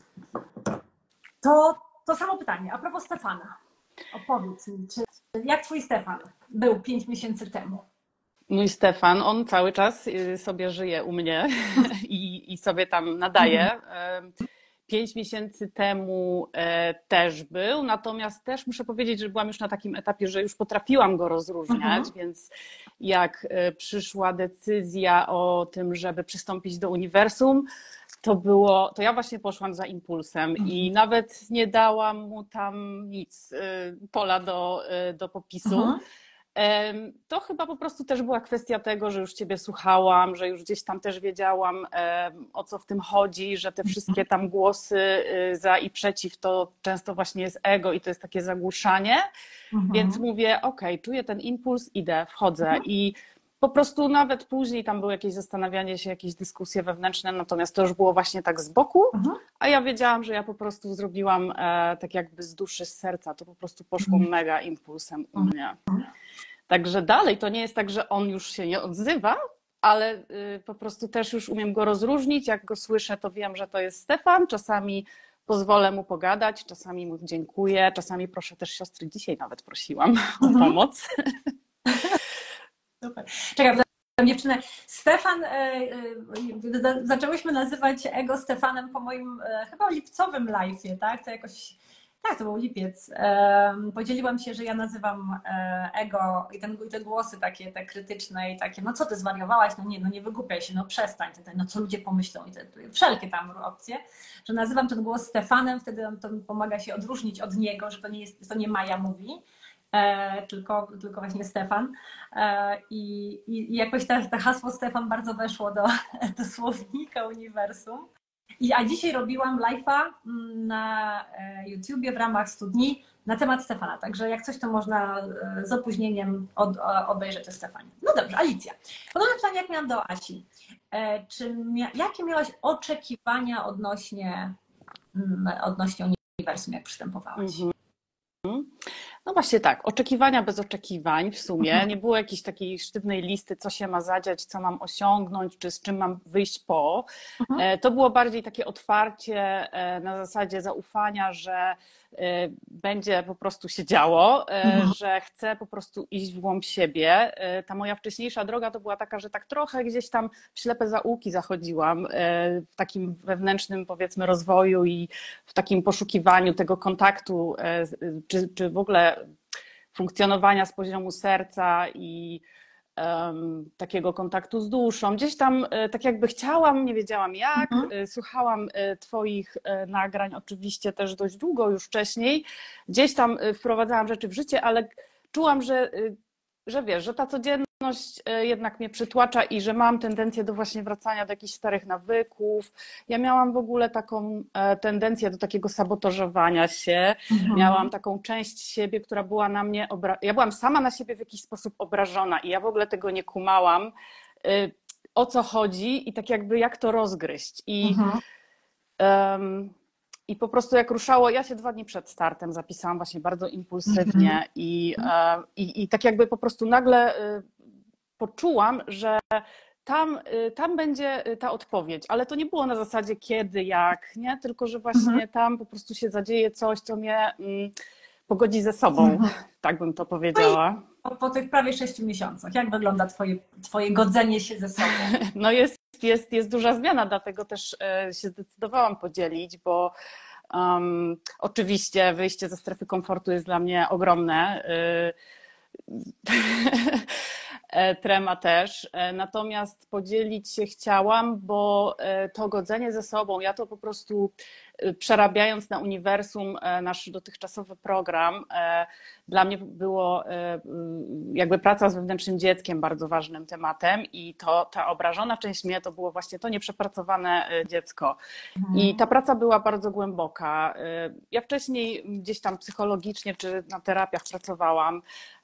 A: to, to samo pytanie, a propos Stefana. Opowiedz mi, czy, jak twój Stefan był pięć miesięcy temu?
C: Mój Stefan, on cały czas sobie żyje u mnie i, i sobie tam nadaje. Pięć miesięcy temu też był, natomiast też muszę powiedzieć, że byłam już na takim etapie, że już potrafiłam go rozróżniać, mhm. więc jak przyszła decyzja o tym, żeby przystąpić do uniwersum, to było, to ja właśnie poszłam za impulsem mhm. i nawet nie dałam mu tam nic, pola do, do popisu. Mhm. To chyba po prostu też była kwestia tego, że już Ciebie słuchałam, że już gdzieś tam też wiedziałam, o co w tym chodzi, że te wszystkie tam głosy za i przeciw to często właśnie jest ego i to jest takie zagłuszanie, mhm. więc mówię, okej, okay, czuję ten impuls, idę, wchodzę mhm. i po prostu nawet później tam było jakieś zastanawianie się, jakieś dyskusje wewnętrzne, natomiast to już było właśnie tak z boku, mhm. a ja wiedziałam, że ja po prostu zrobiłam e, tak jakby z duszy, z serca, to po prostu poszło mhm. mega impulsem u mnie. Mhm. Także dalej to nie jest tak, że on już się nie odzywa, ale y, po prostu też już umiem go rozróżnić, jak go słyszę, to wiem, że to jest Stefan, czasami pozwolę mu pogadać, czasami mu dziękuję, czasami proszę też siostry, dzisiaj nawet prosiłam mhm. o pomoc.
A: Super. Czekaj, dziewczynę. Stefan, e, e, zaczęłyśmy nazywać ego Stefanem po moim e, chyba lipcowym live'ie, tak? To jakoś, tak, to był lipiec. E, podzieliłam się, że ja nazywam e, ego i, ten, i te głosy takie, te krytyczne i takie, no co ty zwariowałaś, no nie, no nie wygłupiaj się, no przestań, te, no co ludzie pomyślą i te, wszelkie tam opcje, że nazywam ten głos Stefanem, wtedy on to pomaga się odróżnić od niego, że to nie jest, to nie Maja mówi. E, tylko, tylko właśnie Stefan e, i, i jakoś to hasło Stefan bardzo weszło do, do słownika uniwersum. I, a dzisiaj robiłam live'a na YouTubie w ramach stu dni na temat Stefana, także jak coś to można z opóźnieniem od, obejrzeć o Stefanie. No dobrze, Alicja. Podobne pytanie jak miałam do Asi. E, czy mia, jakie miałaś oczekiwania odnośnie, odnośnie uniwersum, jak przystępowałaś?
C: Mhm. No właśnie tak, oczekiwania bez oczekiwań w sumie. Nie było jakiejś takiej sztywnej listy, co się ma zadziać, co mam osiągnąć, czy z czym mam wyjść po.
A: Mhm.
C: To było bardziej takie otwarcie na zasadzie zaufania, że będzie po prostu się działo,
A: Mhm.
C: że chcę po prostu iść w głąb siebie. Ta moja wcześniejsza droga to była taka, że tak trochę gdzieś tam w ślepe zaułki zachodziłam w takim wewnętrznym, powiedzmy, rozwoju i w takim poszukiwaniu tego kontaktu, czy, czy w ogóle funkcjonowania z poziomu serca i um, takiego kontaktu z duszą. Gdzieś tam tak jakby chciałam, nie wiedziałam jak,
A: Mhm.
C: słuchałam Twoich nagrań oczywiście też dość długo już wcześniej. Gdzieś tam wprowadzałam rzeczy w życie, ale czułam, że, że wiesz, że ta codzienność jednak mnie przytłacza i że mam tendencję do właśnie wracania do jakichś starych nawyków. Ja miałam w ogóle taką tendencję do takiego sabotażowania się.
A: Mhm.
C: Miałam taką część siebie, która była na mnie obra... Ja byłam sama na siebie w jakiś sposób obrażona i ja w ogóle tego nie kumałam, o co chodzi i tak jakby jak to rozgryźć. I
A: Mhm.
C: um, I po prostu jak ruszało, ja się dwa dni przed startem zapisałam właśnie bardzo impulsywnie
A: Mhm.
C: i, i, i tak jakby po prostu nagle poczułam, że tam, tam będzie ta odpowiedź, ale to nie było na zasadzie kiedy, jak, nie? Tylko że właśnie
A: Mhm.
C: tam po prostu się zadzieje coś, co mnie mm, pogodzi ze sobą,
A: Mhm.
C: tak bym to powiedziała.
A: Po, po tych prawie sześciu miesiącach, jak wygląda twoje, twoje godzenie się ze sobą?
C: No jest, jest, jest duża zmiana, dlatego też się zdecydowałam podzielić, bo um, oczywiście wyjście ze strefy komfortu jest dla mnie ogromne. Trema też, natomiast podzielić się chciałam, bo to godzenie ze sobą, ja to po prostu przerabiając na uniwersum nasz dotychczasowy program, dla mnie było jakby praca z wewnętrznym dzieckiem bardzo ważnym tematem i to ta obrażona część mnie to było właśnie to nieprzepracowane dziecko. I ta praca była bardzo głęboka. Ja wcześniej gdzieś tam psychologicznie czy na terapiach pracowałam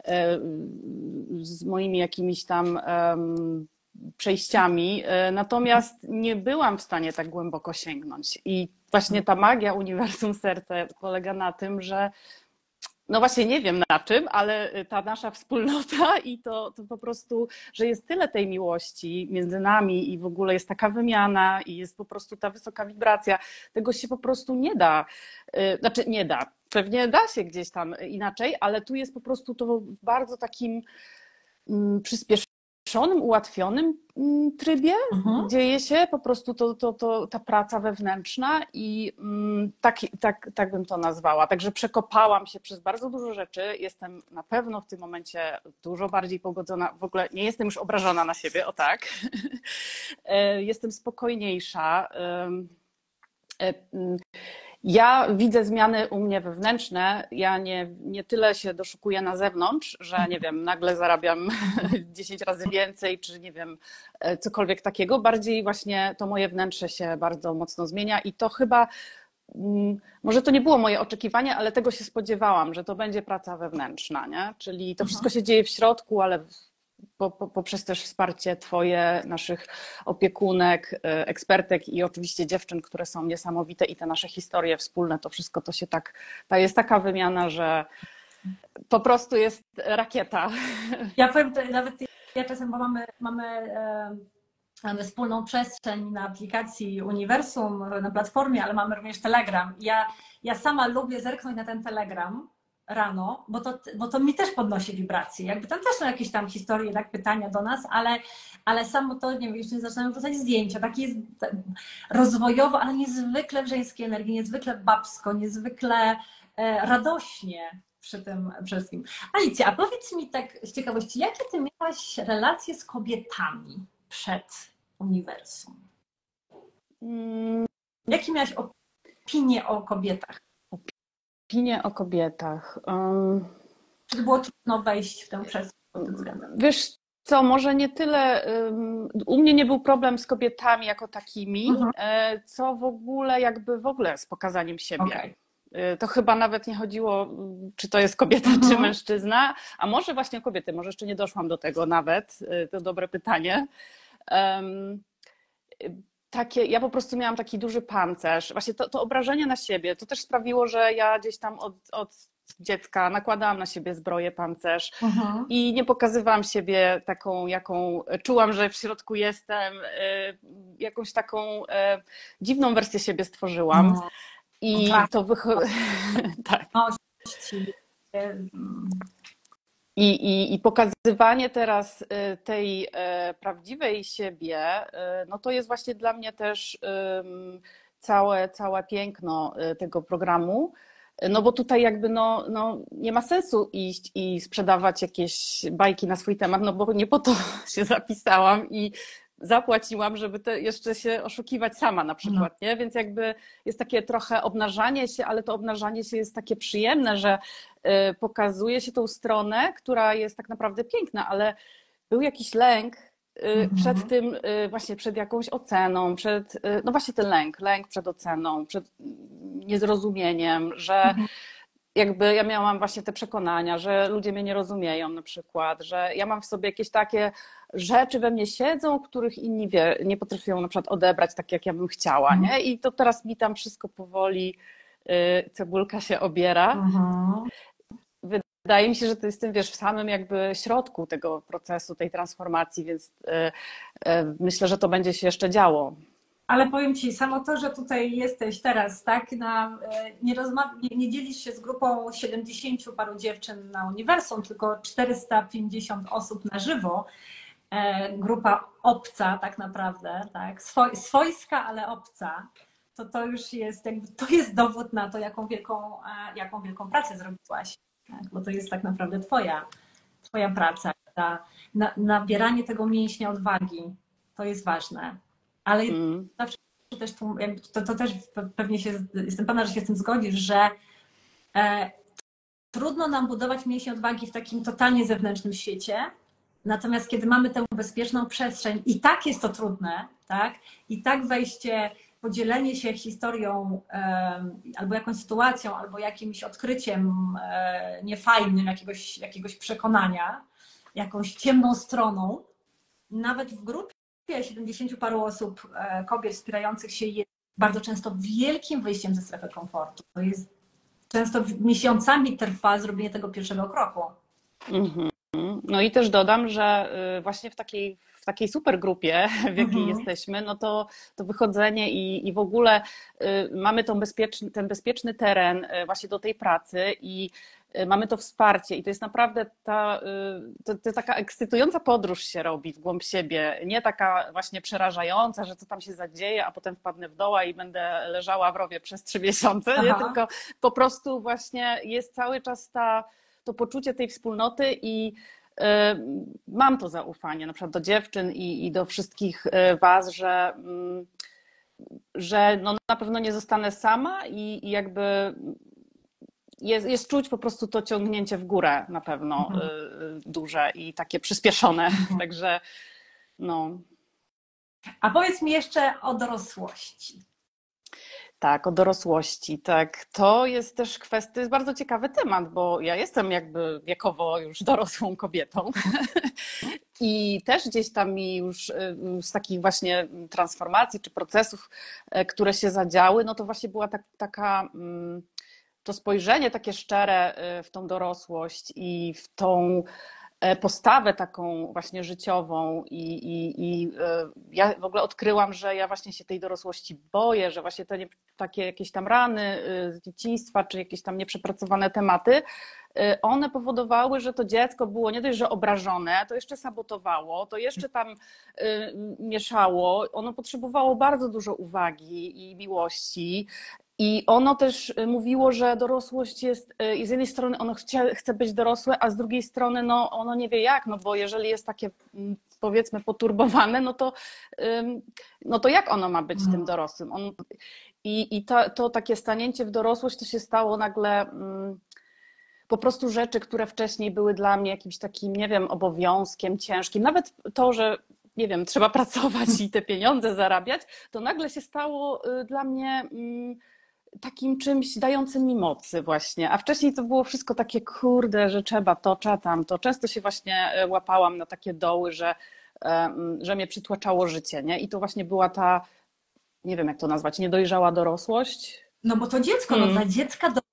C: z moimi jakimiś tam przejściami, natomiast nie byłam w stanie tak głęboko sięgnąć. I właśnie ta magia uniwersum serca polega na tym, że no właśnie nie wiem na czym, ale ta nasza wspólnota i to, to po prostu, że jest tyle tej miłości między nami i w ogóle jest taka wymiana i jest po prostu ta wysoka wibracja, tego się po prostu nie da, znaczy nie da, pewnie da się gdzieś tam inaczej, ale tu jest po prostu to w bardzo takim przyspieszonym, ułatwionym trybie
A: Mhm.
C: dzieje się po prostu to, to, to, ta praca wewnętrzna i tak, tak, tak bym to nazwała. Także przekopałam się przez bardzo dużo rzeczy. Jestem na pewno w tym momencie dużo bardziej pogodzona. W ogóle nie jestem już obrażona na siebie, o tak. Jestem spokojniejsza. Ja widzę zmiany u mnie wewnętrzne, ja nie, nie tyle się doszukuję na zewnątrz, że nie wiem, nagle zarabiam dziesięć razy więcej, czy nie wiem, cokolwiek takiego. Bardziej właśnie to moje wnętrze się bardzo mocno zmienia i to chyba, może to nie było moje oczekiwanie, ale tego się spodziewałam, że to będzie praca wewnętrzna, nie? Czyli to wszystko się dzieje w środku, ale poprzez też wsparcie Twoje, naszych opiekunek, ekspertek i oczywiście dziewczyn, które są niesamowite i te nasze historie wspólne, to wszystko to się tak, to jest taka wymiana, że po prostu jest rakieta.
A: Ja powiem, nawet ja czasem, bo mamy, mamy, mamy wspólną przestrzeń na aplikacji Uniwersum, na platformie, ale mamy również Telegram. Ja, ja sama lubię zerknąć na ten Telegram rano, bo to, bo to mi też podnosi wibracje. Jakby tam też są jakieś tam historie, tak, pytania do nas, ale, ale samo to, nie wiem, jeszcze nie zaczynamy wrzucać zdjęcia. Takie jest rozwojowo, ale niezwykle w żeńskiej energii, niezwykle babsko, niezwykle e, radośnie przy tym wszystkim. Alicja, a powiedz mi tak z ciekawości, jakie ty miałaś relacje z kobietami przed uniwersum?
C: Hmm.
A: Jakie miałaś opinie o kobietach?
C: Opinie o kobietach. Um...
A: Czy było trudno wejść w tę przestrzeń?
C: Wiesz co, może nie tyle, um, u mnie nie był problem z kobietami jako takimi, uh-huh. co w ogóle jakby w ogóle z pokazaniem siebie. Okay. To chyba nawet nie chodziło, czy to jest kobieta, uh-huh. czy mężczyzna, a może właśnie kobiety, może jeszcze nie doszłam do tego nawet, to dobre pytanie. Um, Takie, ja po prostu miałam taki duży pancerz. Właśnie to, to obrażenie na siebie, to też sprawiło, że ja gdzieś tam od, od dziecka nakładałam na siebie zbroję, pancerz
A: Mhm.
C: i nie pokazywałam siebie taką, jaką czułam, że w środku jestem. Jakąś taką dziwną wersję siebie stworzyłam.
A: No,
C: I
A: tak.
C: to wychodzi. Tak. I, i, I pokazywanie teraz tej prawdziwej siebie, no to jest właśnie dla mnie też całe, całe piękno tego programu. No bo tutaj jakby no, no nie ma sensu iść i sprzedawać jakieś bajki na swój temat, no bo nie po to się zapisałam i zapłaciłam, żeby te jeszcze się oszukiwać sama na przykład, nie? Więc jakby jest takie trochę obnażanie się, ale to obnażanie się jest takie przyjemne, że pokazuje się tą stronę, która jest tak naprawdę piękna, ale był jakiś lęk
A: Mhm.
C: przed tym, właśnie przed jakąś oceną, przed, no właśnie ten lęk, lęk przed oceną, przed niezrozumieniem, że
A: Mhm.
C: jakby ja miałam właśnie te przekonania, że ludzie mnie nie rozumieją na przykład, że ja mam w sobie jakieś takie rzeczy we mnie siedzą, których inni wie, nie potrafią na przykład odebrać tak, jak ja bym chciała, nie? I to teraz mi tam wszystko powoli cebulka się obiera.
A: Mhm.
C: Wydaje mi się, że to jestem, wiesz, w samym jakby środku tego procesu, tej transformacji, więc myślę, że to będzie się jeszcze działo.
A: Ale powiem Ci, samo to, że tutaj jesteś teraz, tak, na, nie, rozmawia, nie, nie dzielisz się z grupą siedemdziesięciu paru dziewczyn na uniwersum, tylko czterysta pięćdziesiąt osób na żywo, e, grupa obca tak naprawdę, tak, Swoj, swojska, ale obca, to to już jest, jakby, to jest dowód na to, jaką wielką, jaką wielką pracę zrobiłaś, tak, bo to jest tak naprawdę Twoja, twoja praca, ta, na, nabieranie tego mięśnia odwagi, to jest ważne. Ale mm. zawsze też tu, to, to też pewnie się, jestem pewna, że się z tym zgodzisz, że e, trudno nam budować mięśnie odwagi w takim totalnie zewnętrznym świecie, natomiast kiedy mamy tę bezpieczną przestrzeń i tak jest to trudne, tak? I tak wejście, podzielenie się historią e, albo jakąś sytuacją, albo jakimś odkryciem e, niefajnym, jakiegoś, jakiegoś przekonania, jakąś ciemną stroną, nawet w grupie siedemdziesięciu paru osób, kobiet wspierających się, jest bardzo często wielkim wyjściem ze strefy komfortu. To jest często miesiącami trwa zrobienie tego pierwszego kroku.
C: Mm-hmm. No i też dodam, że właśnie w takiej, w takiej super grupie, w jakiej mm-hmm. jesteśmy, no to, to wychodzenie i, i w ogóle mamy tą bezpieczny, ten bezpieczny teren właśnie do tej pracy i mamy to wsparcie i to jest naprawdę ta, to, to taka ekscytująca podróż się robi w głąb siebie, nie taka właśnie przerażająca, że co tam się zadzieje, a potem wpadnę w doła i będę leżała w rowie przez trzy miesiące, nie? Tylko po prostu właśnie jest cały czas ta, to poczucie tej wspólnoty i y, mam to zaufanie na przykład do dziewczyn i, i do wszystkich was, że, y, że no na pewno nie zostanę sama i, i jakby Jest, jest czuć po prostu to ciągnięcie w górę na pewno mhm. y, duże i takie przyspieszone, mhm. także no.
A: A powiedz mi jeszcze o dorosłości.
C: Tak, o dorosłości, tak. To jest też kwestia, to jest bardzo ciekawy temat, bo ja jestem jakby wiekowo już dorosłą kobietą i też gdzieś tam mi już z takich właśnie transformacji czy procesów, które się zadziały, no to właśnie była tak, taka... to spojrzenie takie szczere w tą dorosłość i w tą postawę taką właśnie życiową i, i, i ja w ogóle odkryłam, że ja właśnie się tej dorosłości boję, że właśnie te nie, takie jakieś tam rany z dzieciństwa czy jakieś tam nieprzepracowane tematy, one powodowały, że to dziecko było nie dość, że obrażone, to jeszcze sabotowało, to jeszcze tam mieszało, ono potrzebowało bardzo dużo uwagi i miłości. I ono też mówiło, że dorosłość jest, z jednej strony ono chce, chce być dorosłe, a z drugiej strony no, ono nie wie jak, no bo jeżeli jest takie powiedzmy poturbowane, no to, no to jak ono ma być mm. tym dorosłym? On, I i to, to takie stanięcie w dorosłość to się stało nagle um, po prostu rzeczy, które wcześniej były dla mnie jakimś takim, nie wiem, obowiązkiem ciężkim. Nawet to, że nie wiem, trzeba pracować i te pieniądze zarabiać, to nagle się stało dla mnie... Um, takim czymś dającym mi mocy właśnie, a wcześniej to było wszystko takie kurde, że trzeba to, trzeba tamto. Często się właśnie łapałam na takie doły, że, że mnie przytłaczało życie, nie? I to właśnie była ta, nie wiem jak to nazwać, niedojrzała dorosłość.
A: No bo to dziecko, hmm. no dla dziecka do...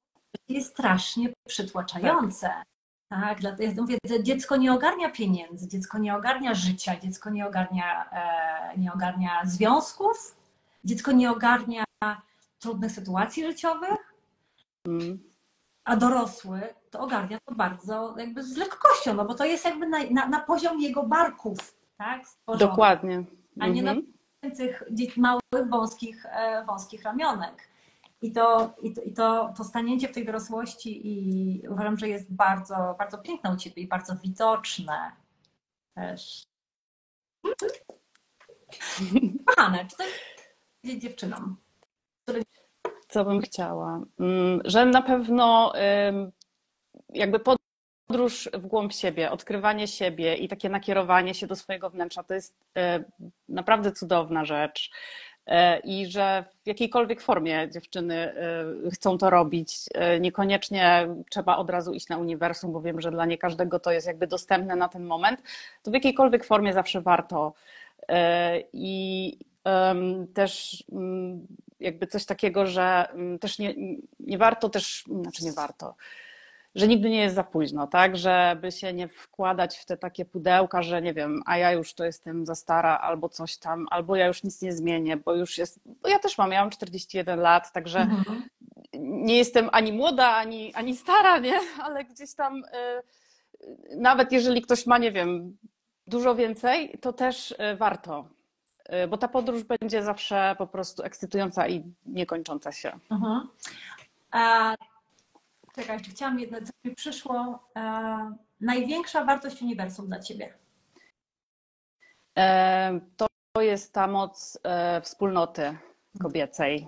A: jest strasznie przytłaczające. Tak, tak dlatego ja mówię, dziecko nie ogarnia pieniędzy, dziecko nie ogarnia życia, dziecko nie ogarnia, e, nie ogarnia związków, dziecko nie ogarnia trudnych sytuacji życiowych, mm. a dorosły to ogarnia to bardzo jakby z lekkością, no bo to jest jakby na, na, na poziom jego barków, tak? Stworzone,
C: dokładnie. Mm-hmm.
A: A nie na tych małych, wąskich, e, wąskich ramionek. I, to, i, to, i to, to stanięcie w tej dorosłości i uważam, że jest bardzo, bardzo piękne u Ciebie i bardzo widoczne też. Kochane, czy to jest dziewczynom? Które...
C: Co bym chciała? Że na pewno jakby podróż w głąb siebie, odkrywanie siebie i takie nakierowanie się do swojego wnętrza to jest naprawdę cudowna rzecz. I że w jakiejkolwiek formie dziewczyny chcą to robić. Niekoniecznie trzeba od razu iść na uniwersum, bo wiem, że dla nie każdego to jest jakby dostępne na ten moment. To w jakiejkolwiek formie zawsze warto. I też jakby coś takiego, że też nie, nie warto też, znaczy nie warto, że nigdy nie jest za późno, tak? Żeby się nie wkładać w te takie pudełka, że nie wiem, a ja już to jestem za stara albo coś tam, albo ja już nic nie zmienię, bo już jest, bo ja też mam, ja mam czterdzieści jeden lat, także mhm. nie jestem ani młoda, ani, ani stara, nie? Ale gdzieś tam y, nawet jeżeli ktoś ma, nie wiem, dużo więcej, to też warto, y, bo ta podróż będzie zawsze po prostu ekscytująca i niekończąca się. Mhm.
A: A... Czekaj, jeszcze chciałam jedno, co mi przyszło. E, największa wartość uniwersum dla Ciebie?
C: E, to jest ta moc e, wspólnoty kobiecej.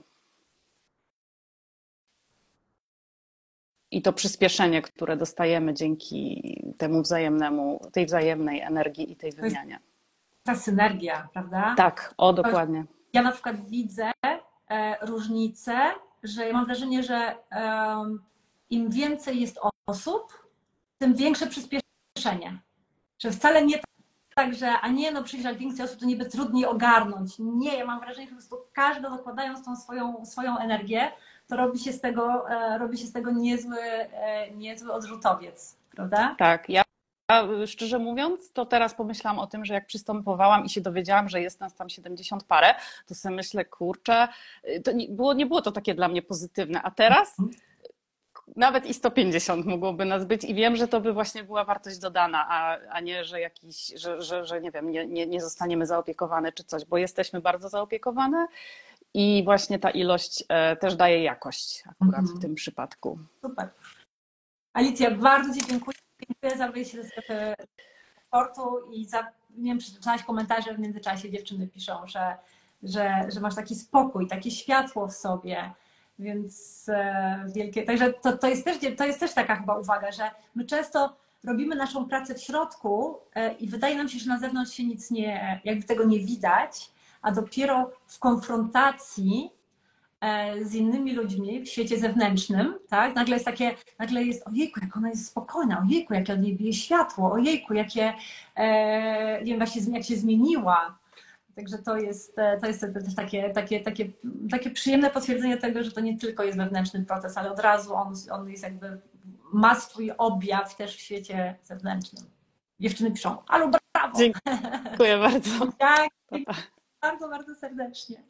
C: I to przyspieszenie, które dostajemy dzięki temu wzajemnemu, tej wzajemnej energii i tej wymianie.
A: Ta synergia, prawda?
C: Tak, o dokładnie.
A: Ja na przykład widzę e, różnicę, że ja mam wrażenie, że e, im więcej jest osób, tym większe przyspieszenie. Że wcale nie tak, że a nie, no przecież jak więcej osób, to niby trudniej ogarnąć. Nie, ja mam wrażenie, że po prostu każdy dokładając tą swoją, swoją energię, to robi się z tego, e, robi się z tego niezły, e, niezły odrzutowiec, prawda?
C: Tak, ja Ja, szczerze mówiąc, to teraz pomyślałam o tym, że jak przystępowałam i się dowiedziałam, że jest nas tam siedemdziesiąt parę, to sobie myślę, kurczę, to nie było, nie było to takie dla mnie pozytywne, a teraz nawet i sto pięćdziesiąt mogłoby nas być i wiem, że to by właśnie była wartość dodana, a, a nie, że jakiś, że, że, że nie wiem, nie, nie, nie zostaniemy zaopiekowane czy coś, bo jesteśmy bardzo zaopiekowane i właśnie ta ilość też daje jakość akurat mhm. w tym przypadku.
A: Super. Alicja, bardzo Ci dziękuję. Dziękuję za wyjście ze strefy sportu i za, nie wiem, przeczytałaś komentarze w międzyczasie, dziewczyny piszą, że, że, że masz taki spokój, takie światło w sobie, więc e, wielkie, także to, to, jest też, to jest też taka chyba uwaga, że my często robimy naszą pracę w środku e, i wydaje nam się, że na zewnątrz się nic nie, jakby tego nie widać, a dopiero w konfrontacji z innymi ludźmi w świecie zewnętrznym, tak? Nagle jest takie, nagle jest, ojejku, jak ona jest spokojna, ojejku, jak od niej bije światło, ojejku, jakie, e, nie wiem, właśnie jak się zmieniła. Także to jest, to jest też takie, takie, takie, takie przyjemne potwierdzenie tego, że to nie tylko jest wewnętrzny proces, ale od razu on, on jest jakby, ma swój objaw też w świecie zewnętrznym. Dziewczyny piszą, ale brawo!
C: Dziękuję bardzo.
A: Tak, bardzo, bardzo serdecznie.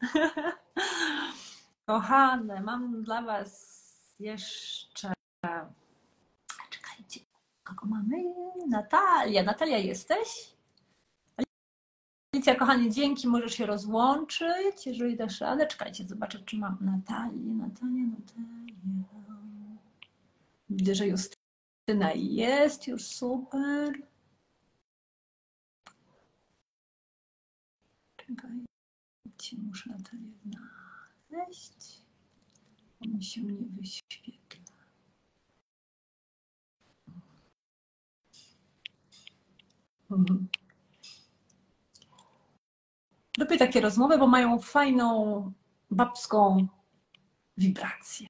A: Kochane, mam dla Was jeszcze... Czekajcie, kogo mamy? Natalia. Natalia, jesteś? Alicja, kochanie, dzięki, możesz się rozłączyć, jeżeli dasz radę. Czekajcie, zobaczę, czy mam Natalię, Natalię, Natalię. Widzę, że Justyna jest, już super. Czekajcie, muszę Natalię znaleźć. On się nie wyświetla. Mhm. Lubię takie rozmowy, bo mają fajną, babską wibrację.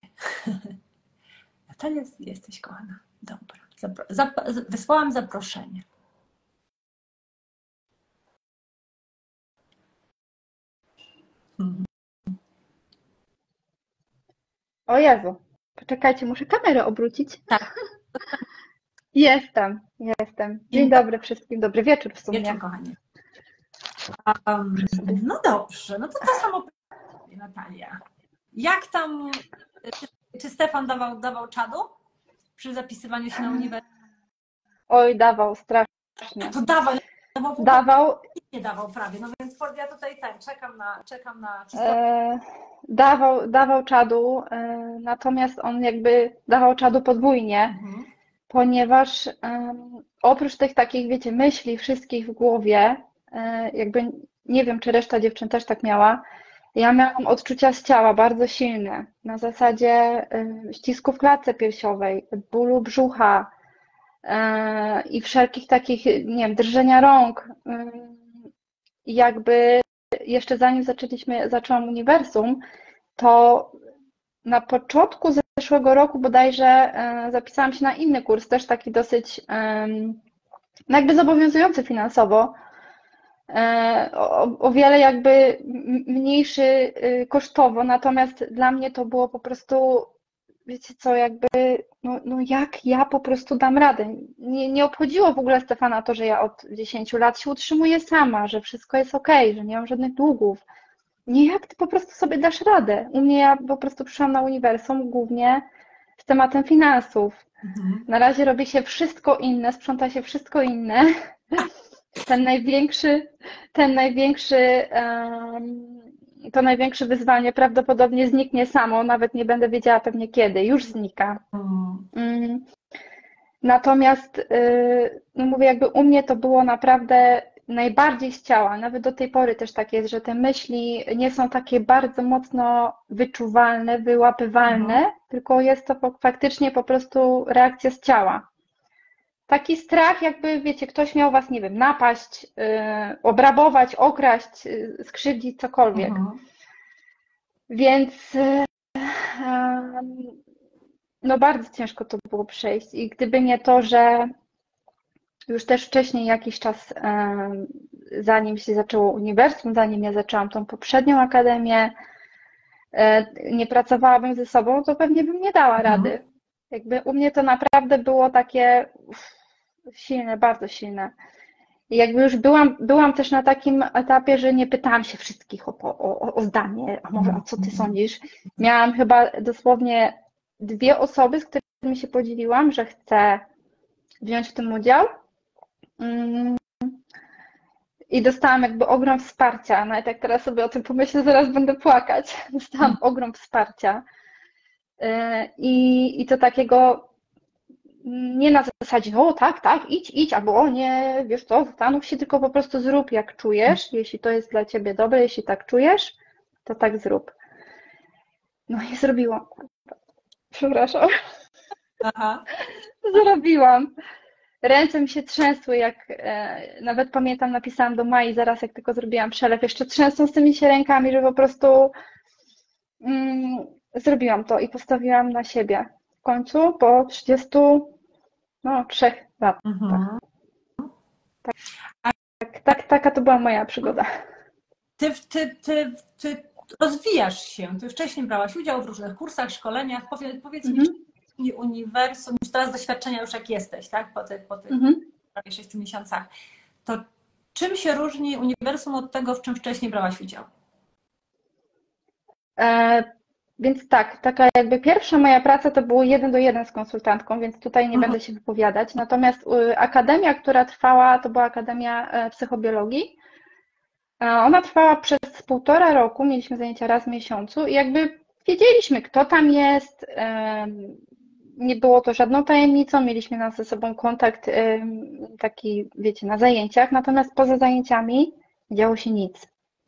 A: Natalia, jesteś kochana. Dobra. Zapro zap wysłałam zaproszenie.
B: O Jezu.
D: Poczekajcie, muszę kamerę obrócić.
A: Tak.
D: Jestem, jestem. Dzień dobry wszystkim, dobry wieczór w sumie.
A: Wieczór, kochanie. Um, no dobrze, no to to samo pytanie, Natalia. Jak tam, czy, czy Stefan dawał, dawał czadu przy zapisywaniu się na uniwersytet?
D: Oj, dawał, strasznie.
A: To dawał, dawał,
D: dawał,
A: nie dawał prawie, no więc ja tutaj tak, czekam na, czekam na...
D: E, dawał, dawał czadu, e, natomiast on jakby dawał czadu podwójnie, mhm. ponieważ um, oprócz tych takich, wiecie, myśli wszystkich w głowie, e, jakby nie wiem, czy reszta dziewczyn też tak miała, ja miałam odczucia z ciała bardzo silne, na zasadzie y, ścisku w klatce piersiowej, bólu brzucha y, i wszelkich takich, nie wiem, drżenia rąk. Y, jakby jeszcze zanim zaczęliśmy, zaczęłam uniwersum, to na początku zeszłego roku bodajże y, zapisałam się na inny kurs, też taki dosyć y, no jakby zobowiązujący finansowo, O, o wiele jakby mniejszy kosztowo, natomiast dla mnie to było po prostu, wiecie co, jakby, no, no jak ja po prostu dam radę. Nie, nie obchodziło w ogóle Stefana to, że ja od dziesięciu lat się utrzymuję sama, że wszystko jest okej, że nie mam żadnych długów. Nie, jak ty po prostu sobie dasz radę. U mnie ja po prostu przyszłam na uniwersum głównie z tematem finansów. Mhm. Na razie robi się wszystko inne, sprząta się wszystko inne. Ten największy, ten największy, to największe wyzwanie prawdopodobnie zniknie samo, nawet nie będę wiedziała pewnie kiedy, już znika. Mm. Natomiast, no mówię, jakby u mnie to było naprawdę najbardziej z ciała, nawet do tej pory też tak jest, że te myśli nie są takie bardzo mocno wyczuwalne, wyłapywalne, mhm. tylko jest to faktycznie po prostu reakcja z ciała. Taki strach, jakby, wiecie, ktoś miał was, nie wiem, napaść, yy, obrabować, okraść, yy, skrzywdzić, cokolwiek. Mhm. Więc yy, no bardzo ciężko to było przejść. I gdyby nie to, że już też wcześniej jakiś czas, yy, zanim się zaczęło uniwersum, zanim ja zaczęłam tą poprzednią akademię, yy, nie pracowałabym ze sobą, to pewnie bym nie dała mhm. rady. Jakby u mnie to naprawdę było takie... Uff, silne, bardzo silne. I jakby już byłam, byłam też na takim etapie, że nie pytałam się wszystkich o, o, o zdanie, a może a co ty sądzisz? Miałam chyba dosłownie dwie osoby, z którymi się podzieliłam, że chcę wziąć w tym udział. I dostałam jakby ogrom wsparcia. Nawet jak teraz sobie o tym pomyślę, zaraz będę płakać. Dostałam ogrom wsparcia. I, i to takiego nie na zasadzie, no tak, tak, idź, idź, albo o nie, wiesz co, zastanów się, tylko po prostu zrób jak czujesz, jeśli to jest dla ciebie dobre, jeśli tak czujesz, to tak zrób. No i zrobiłam. Przepraszam. Aha. Zrobiłam. Ręce mi się trzęsły, jak e, nawet pamiętam, napisałam do Mai zaraz, jak tylko zrobiłam przelew, jeszcze trzęsącymi się rękami, że po prostu mm, zrobiłam to i postawiłam na siebie. W końcu po trzydziestu, no, trzech latach. Mhm. Tak, tak, tak, taka to była moja przygoda.
A: Ty, ty, ty, ty rozwijasz się. Ty wcześniej brałaś udział w różnych kursach, szkoleniach. Powiedz, powiedz mhm. mi, uniwersum, już teraz doświadczenia już jak jesteś, tak? Po tych, po tych mhm. prawie sześciu miesiącach. To czym się różni uniwersum od tego, w czym wcześniej brałaś udział? E Więc tak, taka jakby pierwsza moja praca to było jeden do jeden z konsultantką, więc tutaj nie będę się wypowiadać. Natomiast akademia, która trwała, to była Akademia Psychobiologii. Ona trwała przez półtora roku, mieliśmy zajęcia raz w miesiącu i jakby wiedzieliśmy, kto tam jest, nie było to żadną tajemnicą, mieliśmy nas ze sobą kontakt taki, wiecie, na zajęciach, natomiast poza zajęciami nie działo się nic.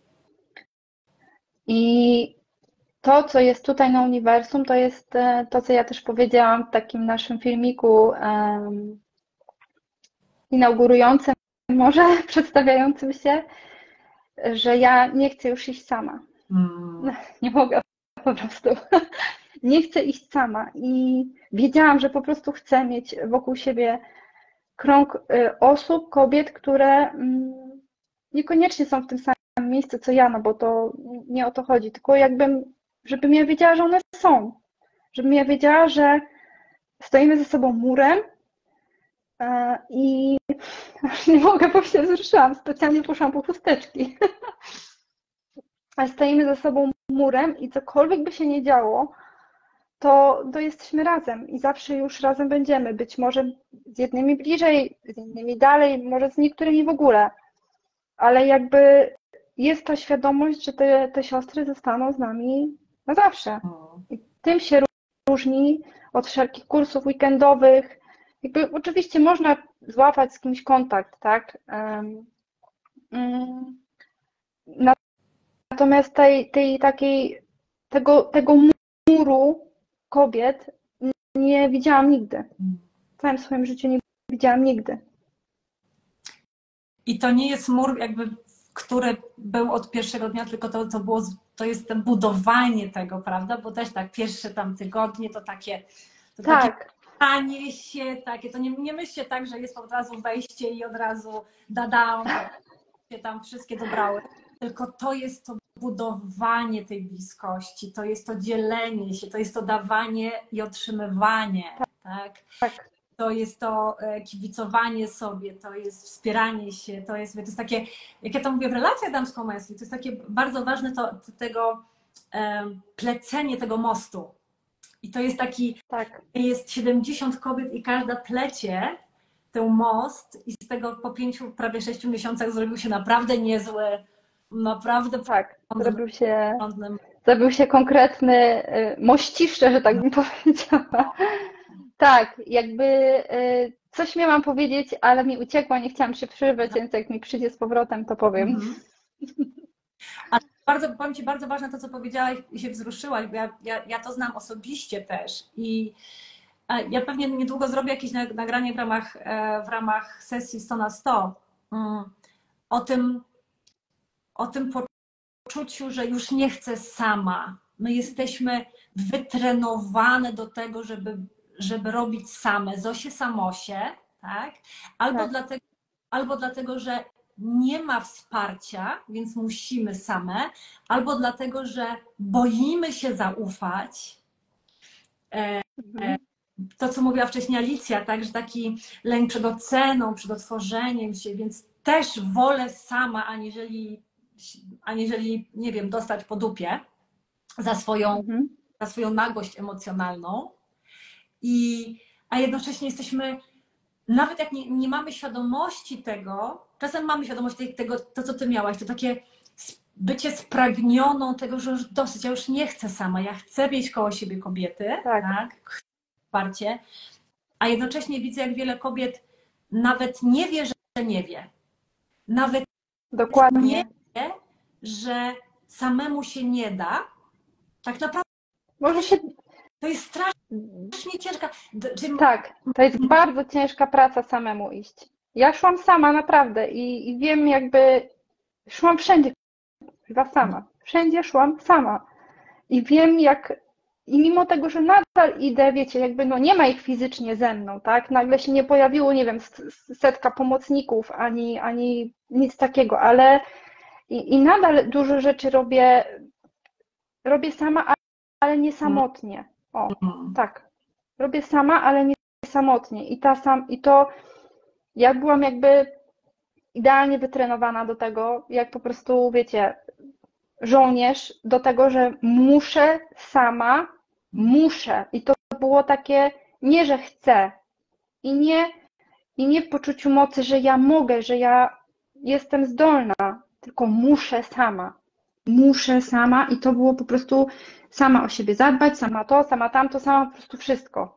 A: I to, co jest tutaj na uniwersum, to jest to, co ja też powiedziałam w takim naszym filmiku um, inaugurującym, może przedstawiającym się, że ja nie chcę już iść sama. Hmm. Nie mogę po prostu. Nie chcę iść sama i wiedziałam, że po prostu chcę mieć wokół siebie krąg osób, kobiet, które niekoniecznie są w tym samym miejscu, co ja, no bo to nie o to chodzi, tylko jakbym żebym ja wiedziała, że one są.
D: Żebym ja wiedziała, że stoimy ze sobą murem e, i aż nie mogę, bo się wzruszyłam, specjalnie poszłam po chusteczki. Ale stoimy ze sobą murem i cokolwiek by się nie działo, to, to jesteśmy razem i zawsze już razem będziemy. Być może z jednymi bliżej, z innymi dalej, może z niektórymi w ogóle. Ale jakby jest ta świadomość, że te, te siostry zostaną z nami na zawsze. I tym się różni od wszelkich kursów weekendowych. Jakby oczywiście można złapać z kimś kontakt, tak? Um, um, natomiast tej, tej takiej, tego, tego muru kobiet nie widziałam nigdy. W całym swoim życiu nie widziałam nigdy.
A: I to nie jest mur, jakby, który był od pierwszego dnia, tylko to, to było, to jest to budowanie tego, prawda? Bo też tak pierwsze tam tygodnie to takie, to
D: Tak.
A: takie stanie się, takie, to nie, nie myślcie tak, że jest od razu wejście i od razu da-dam, się tam wszystkie dobrały, tylko to jest to budowanie tej bliskości, to jest to dzielenie się, to jest to dawanie i otrzymywanie, tak?
D: Tak.
A: To jest to kibicowanie sobie, to jest wspieranie się, to jest, to jest takie, jak ja to mówię w relacjach damsko-męskich, to jest takie bardzo ważne to, tego um, plecenie tego mostu. I to jest taki,
D: tak.
A: jest siedemdziesiąt kobiet i każda plecie ten most i z tego po pięciu, prawie sześciu miesiącach zrobił się naprawdę niezły, naprawdę
D: tak. Zrobił się,
A: porządny.
D: zrobił się konkretny mościszcze, że tak bym powiedziała. Tak, jakby coś miałam powiedzieć, ale mi uciekło, nie chciałam się przerwać, więc jak mi przyjdzie z powrotem, to powiem.
A: Mhm. A bardzo, powiem Ci, bardzo ważne to, co powiedziałaś i się wzruszyłaś, bo ja, ja, ja to znam osobiście też i ja pewnie niedługo zrobię jakieś nagranie w ramach, w ramach sesji sto na sto o tym, o tym poczuciu, że już nie chcę sama. My jesteśmy wytrenowane do tego, żeby żeby robić same, Zosie Samosie, tak? Albo,
D: tak.
A: Dlatego, albo dlatego, że nie ma wsparcia, więc musimy same, albo dlatego, że boimy się zaufać.
D: Mhm.
A: To, co mówiła wcześniej Alicja, tak? Że taki lęk przed oceną, przed otworzeniem się, więc też wolę sama, aniżeli, aniżeli nie wiem, dostać po dupie za swoją,
D: mhm.
A: za swoją nagość emocjonalną. I, a jednocześnie jesteśmy, nawet jak nie, nie mamy świadomości tego, czasem mamy świadomość tego, to co ty miałaś, to takie bycie spragnioną tego, że już dosyć, ja już nie chcę sama, ja chcę mieć koło siebie kobiety,
D: tak,
A: tak? Wsparcie, a jednocześnie widzę, jak wiele kobiet nawet nie wie, że nie wie. Nawet
D: Dokładnie.
A: nie wie, że samemu się nie da. Tak naprawdę
D: Może się...
A: to jest strasznie ciężka.
D: Tak, to jest bardzo ciężka praca samemu iść. Ja szłam sama naprawdę i, i wiem jakby, szłam wszędzie chyba sama, wszędzie szłam sama i wiem jak, i mimo tego, że nadal idę, wiecie, jakby no nie ma ich fizycznie ze mną, tak, nagle się nie pojawiło, nie wiem, setka pomocników, ani, ani nic takiego, ale i, i nadal dużo rzeczy robię, robię sama, ale nie samotnie, o, tak. Robię sama, ale nie samotnie. I, ta sam, I to ja byłam jakby idealnie wytrenowana do tego, jak po prostu, wiecie, żołnierz, do tego, że muszę sama, muszę. I to było takie, nie, że chcę. I nie, i nie w poczuciu mocy, że ja mogę, że ja jestem zdolna, tylko muszę sama. Muszę sama i to było po prostu sama o siebie zadbać, sama to, sama tamto, sama po prostu wszystko.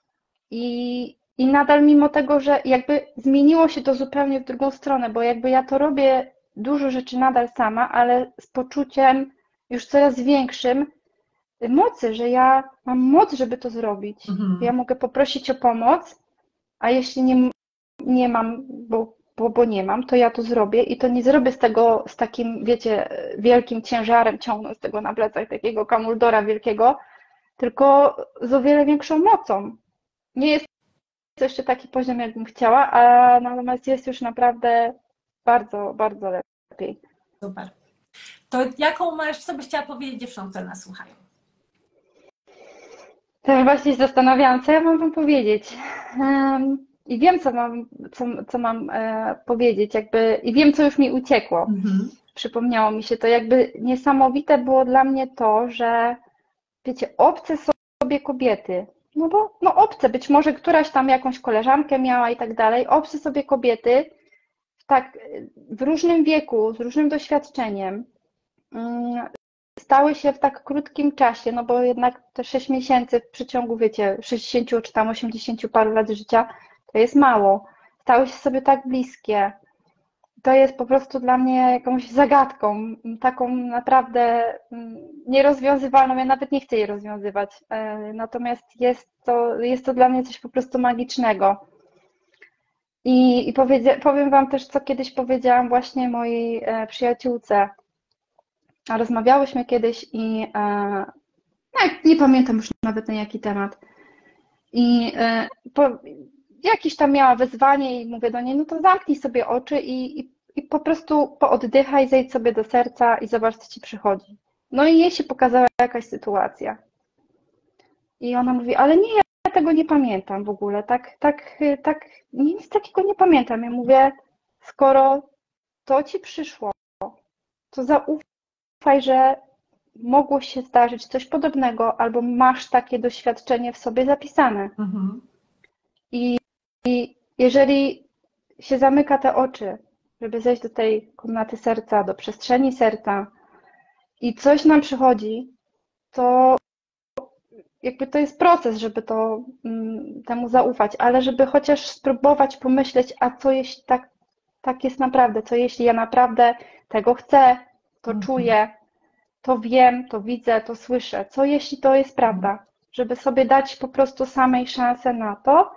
D: I, I nadal mimo tego, że jakby zmieniło się to zupełnie w drugą stronę, bo jakby ja to robię dużo rzeczy nadal sama, ale z poczuciem już coraz większym mocy, że ja mam moc, żeby to zrobić.
A: Mhm.
D: Ja mogę poprosić o pomoc, a jeśli nie, nie mam, bo, bo, bo nie mam, to ja to zrobię i to nie zrobię z tego, z takim, wiecie, wielkim ciężarem, ciągnąc tego na plecach, takiego kamuldora wielkiego, tylko z o wiele większą mocą. Nie jest to jeszcze taki poziom, jakbym chciała, a natomiast jest już naprawdę bardzo, bardzo lepiej.
A: Super. To jaką masz, co byś chciała powiedzieć dziewczynom, które nas słuchają?
D: Też właśnie się zastanawiałam, co ja mam wam powiedzieć. Em, I wiem, co mam, co, co mam e, powiedzieć, jakby, i wiem, co już mi uciekło.
A: Mhm.
D: Przypomniało mi się to, jakby niesamowite było dla mnie to, że wiecie, obce sobie kobiety, no bo no obce, być może któraś tam jakąś koleżankę miała i tak dalej, obce sobie kobiety w tak w różnym wieku, z różnym doświadczeniem, mm, stały się w tak krótkim czasie, no bo jednak te sześć miesięcy w przeciągu, wiecie, sześćdziesięciu czy tam osiemdziesięciu paru lat życia, to jest mało. Stały się sobie tak bliskie. To jest po prostu dla mnie jakąś zagadką, taką naprawdę mm, nierozwiązywalną. Ja nawet nie chcę jej rozwiązywać. E, Natomiast jest to, jest to dla mnie coś po prostu magicznego. I, i powiedzia- powiem wam też, co kiedyś powiedziałam właśnie mojej e, przyjaciółce. A rozmawiałyśmy kiedyś i e, no, nie pamiętam już nawet na jaki temat. I e, po, jakieś tam miała wyzwanie i mówię do niej, no to zamknij sobie oczy i, i, i po prostu pooddychaj, zejdź sobie do serca i zobacz, co ci przychodzi. No i jej się pokazała jakaś sytuacja. I ona mówi, ale nie, ja tego nie pamiętam w ogóle, tak, tak, tak, nic takiego nie pamiętam. Ja mówię, skoro to ci przyszło, to zaufaj, że mogło się zdarzyć coś podobnego, albo masz takie doświadczenie w sobie zapisane.
A: Mhm.
D: I, I jeżeli się zamyka te oczy, żeby zejść do tej komnaty serca, do przestrzeni serca i coś nam przychodzi, to jakby to jest proces, żeby to mm, temu zaufać, ale żeby chociaż spróbować pomyśleć, a co jeśli tak, tak jest naprawdę, co jeśli ja naprawdę tego chcę, to
A: Mhm.
D: czuję, to wiem, to widzę, to słyszę, co jeśli to jest prawda, żeby sobie dać po prostu samej szansę na to,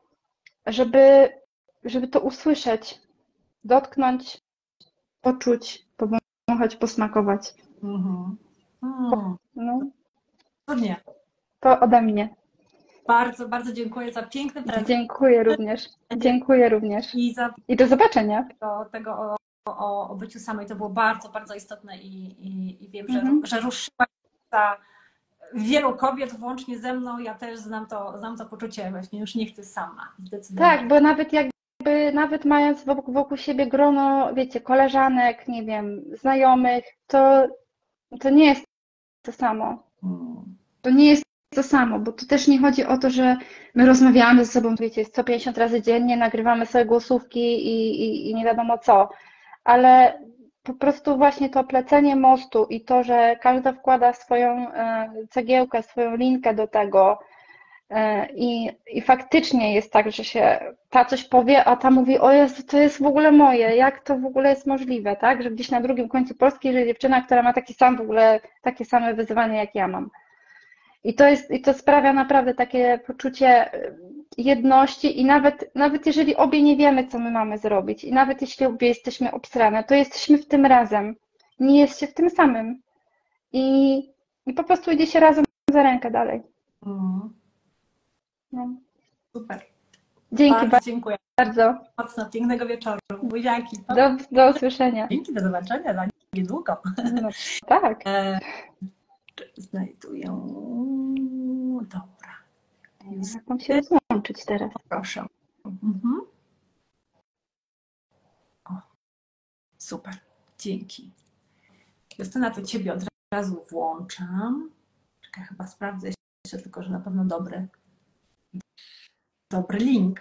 D: żeby, żeby to usłyszeć, dotknąć, poczuć, powąchać, posmakować.
A: Mhm. Mm.
D: No,
A: Cudnie.
D: to ode mnie.
A: Bardzo, bardzo dziękuję za piękny prezent
D: Dziękuję również. Dziękuję również.
A: i za
D: I do zobaczenia.
A: tego, tego o, o, o byciu samej. To było bardzo, bardzo istotne i, i, i wiem,
D: Mhm.
A: że, że ruszyła za wielu kobiet, włącznie ze mną. Ja też znam to, znam to poczucie, właśnie już nie chcę sama. Zdecydowanie.
D: Tak, bo nawet jakby, nawet mając wokół, wokół siebie grono, wiecie, koleżanek, nie wiem, znajomych, to, to nie jest to samo.
A: Mm.
D: To nie jest to samo, bo to też nie chodzi o to, że my rozmawiamy ze sobą, wiecie, sto pięćdziesiąt razy dziennie, nagrywamy sobie głosówki i, i, i nie wiadomo co, ale po prostu właśnie to plecenie mostu i to, że każda wkłada swoją e, cegiełkę, swoją linkę do tego e, i, i faktycznie jest tak, że się ta coś powie, a ta mówi, o Jezu, to jest w ogóle moje, jak to w ogóle jest możliwe, tak, że gdzieś na drugim końcu Polski jest dziewczyna, która ma taki sam w ogóle, takie same wyzwania, jak ja mam. I to jest, i to sprawia naprawdę takie poczucie jedności i nawet, nawet jeżeli obie nie wiemy, co my mamy zrobić i nawet jeśli obie jesteśmy obsrane, to jesteśmy w tym razem. Nie jest się w tym samym. I, i po prostu idzie się razem za rękę dalej.
A: Mm.
D: No.
A: Super.
D: Dzięki
A: Bardzo dziękuję.
D: bardzo.
A: Mocno, pięknego wieczoru. Buziaki.
D: Do, do usłyszenia.
A: Dzięki, do zobaczenia za niedługo.
D: No, tak.
A: E, znajduję. Dobra. Już
D: Jak mam się rozłączyć teraz?
A: proszę. Mhm. O, super. Dzięki. Justyna, to Ciebie od razu włączam. Czekaj, chyba sprawdzę jeszcze tylko, że na pewno dobry. Dobry link.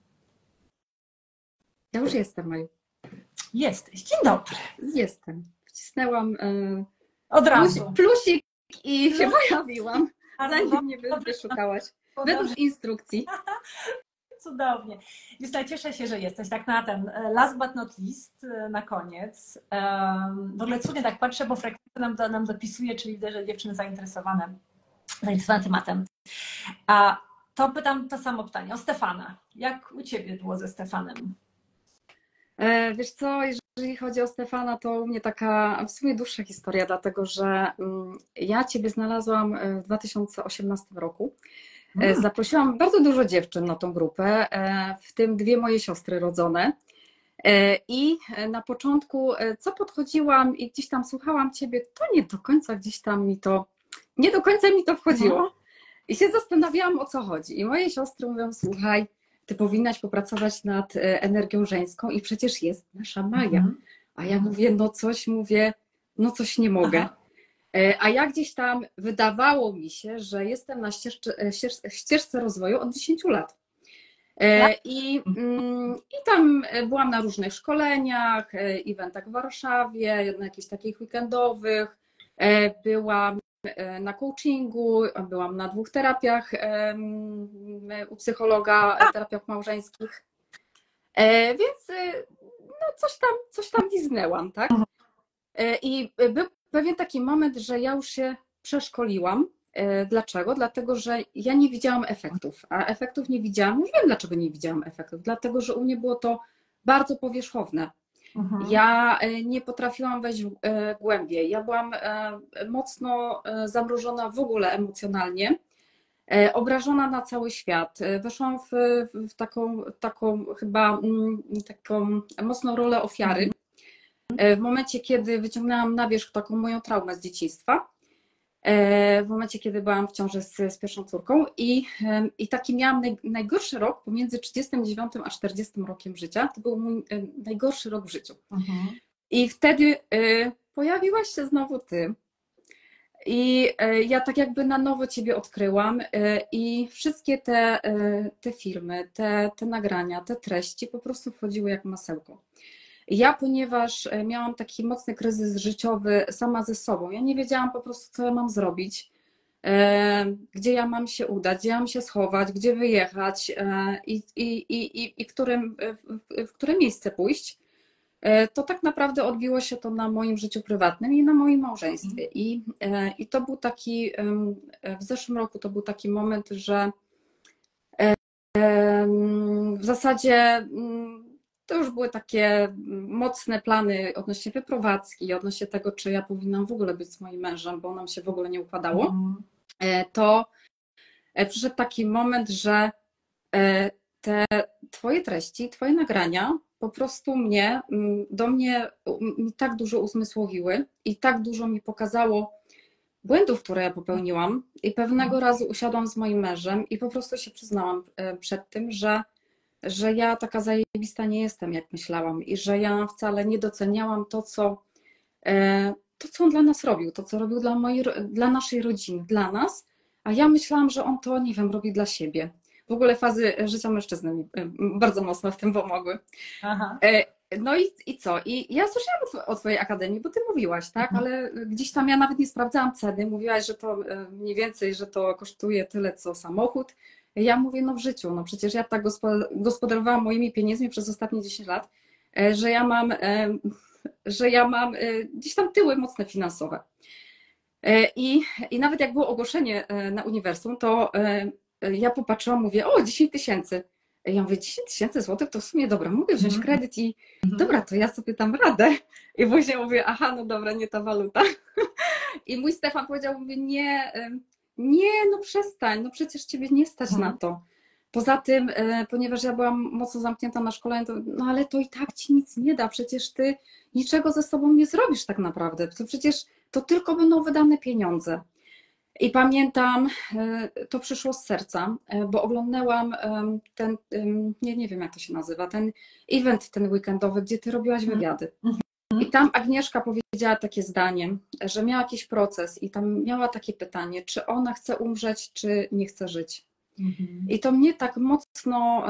E: Ja już jestem, Maju.
A: Jesteś. Dzień dobry.
E: Jestem. Wcisnęłam e,
A: Od
E: plus,
A: razu.
E: plusik i się pojawiłam,
A: Bardzo
E: zanim mnie
A: dobrze.
E: wyszukałaś.
A: Dobrze.
E: Według instrukcji.
A: Cudownie. Justyna, cieszę się, że jesteś. Tak na ten last but not least, na koniec. Um, w ogóle cudnie tak patrzę, bo frekwencja nam, nam dopisuje, czyli widzę, że dziewczyny zainteresowane, zainteresowane tematem. A to pytam to samo pytanie o Stefana. Jak u Ciebie było ze Stefanem?
E: E, wiesz co, jeżeli chodzi o Stefana, to u mnie taka w sumie dłuższa historia, dlatego że mm, ja Ciebie znalazłam w dwa tysiące osiemnastym roku. E, zaprosiłam bardzo dużo dziewczyn na tą grupę, e, w tym dwie moje siostry rodzone. E, I na początku, e, co podchodziłam i gdzieś tam słuchałam Ciebie, to nie do końca gdzieś tam mi to, nie do końca mi to wchodziło. I się zastanawiałam, o co chodzi. I moje siostry mówią, słuchaj, ty powinnaś popracować nad energią żeńską i przecież jest nasza Maja. Mhm. A ja mówię, no coś mówię, no coś nie mogę. Aha. A ja gdzieś tam wydawało mi się, że jestem na ścieżce, ścieżce rozwoju od dziesięciu lat. I, I tam byłam na różnych szkoleniach, eventach w Warszawie, na jakichś takich weekendowych, byłam na coachingu, byłam na dwóch terapiach u psychologa, terapiach małżeńskich, więc no coś tam, coś tam liznęłam, tak? I był pewien taki moment, że ja już się przeszkoliłam. Dlaczego? Dlatego, że ja nie widziałam efektów, a efektów nie widziałam. Już wiem, dlaczego nie widziałam efektów. Dlatego, że u mnie było to bardzo powierzchowne. Mhm. Ja nie potrafiłam wejść głębiej. Ja byłam mocno zamrożona w ogóle emocjonalnie, obrażona na cały świat. Weszłam w, w taką, taką chyba taką mocną rolę ofiary. W momencie, kiedy wyciągnęłam na wierzch taką moją traumę z dzieciństwa, w momencie, kiedy byłam w ciąży z, z pierwszą córką i, i taki miałam naj, najgorszy rok pomiędzy trzydziestym dziewiątym a czterdziestym rokiem życia. To był mój najgorszy rok w życiu. Mhm. I wtedy y, pojawiłaś się znowu ty. I y, ja tak jakby na nowo ciebie odkryłam y, i wszystkie te, y, te filmy, te, te nagrania, te treści po prostu wchodziły jak masełko. Ja, ponieważ miałam taki mocny kryzys życiowy sama ze sobą, ja nie wiedziałam po prostu, co ja mam zrobić, gdzie ja mam się udać, gdzie ja mam się schować, gdzie wyjechać i, i, i, i w, którym, w, w które miejsce pójść, to tak naprawdę odbiło się to na moim życiu prywatnym i na moim małżeństwie. I, i to był taki, w zeszłym roku to był taki moment, że w zasadzie to już były takie mocne plany odnośnie wyprowadzki, odnośnie tego, czy ja powinnam w ogóle być z moim mężem, bo nam się w ogóle nie układało. Mm. To przyszedł taki moment, że te twoje treści, twoje nagrania po prostu mnie, do mnie mi tak dużo uzmysłowiły i tak dużo mi pokazało błędów, które ja popełniłam. I pewnego razu usiadłam z moim mężem i po prostu się przyznałam przed tym, że że ja taka zajebista nie jestem, jak myślałam i że ja wcale nie doceniałam to, co, to, co on dla nas robił, to, co robił dla, mojej, dla naszej rodziny, dla nas, a ja myślałam, że on to, nie wiem, robi dla siebie. W ogóle fazy życia mężczyzny mi bardzo mocno w tym pomogły. Aha. No i, i co? I ja słyszałam o twojej akademii, bo ty mówiłaś, tak? Mhm. Ale gdzieś tam ja nawet nie sprawdzałam ceny. Mówiłaś, że to mniej więcej, że to kosztuje tyle, co samochód. Ja mówię, no w życiu, no przecież ja tak gospodarowałam moimi pieniędzmi przez ostatnie dziesięć lat, że ja mam, że ja mam gdzieś tam tyły mocne finansowe. I, i nawet jak było ogłoszenie na uniwersum, to ja popatrzyłam, mówię, o, dziesięć tysięcy. Ja mówię, dziesięć tysięcy złotych to w sumie dobra, mogę wziąć kredyt i dobra, to ja sobie tam radę. I później mówię, aha, no dobra, nie ta waluta. I mój Stefan powiedział, mówię, nie, nie, no przestań, no przecież ciebie nie stać na to. Poza tym, ponieważ ja byłam mocno zamknięta na szkoleniu, to, no ale to i tak ci nic nie da, przecież ty niczego ze sobą nie zrobisz tak naprawdę, to przecież to tylko będą wydane pieniądze. I pamiętam, to przyszło z serca, bo oglądałam ten, nie, nie wiem jak to się nazywa, ten event ten weekendowy, gdzie ty robiłaś wywiady. I tam Agnieszka powiedziała takie zdanie, że miała jakiś proces i tam miała takie pytanie, czy ona chce umrzeć, czy nie chce żyć. Mhm. I to mnie tak mocno,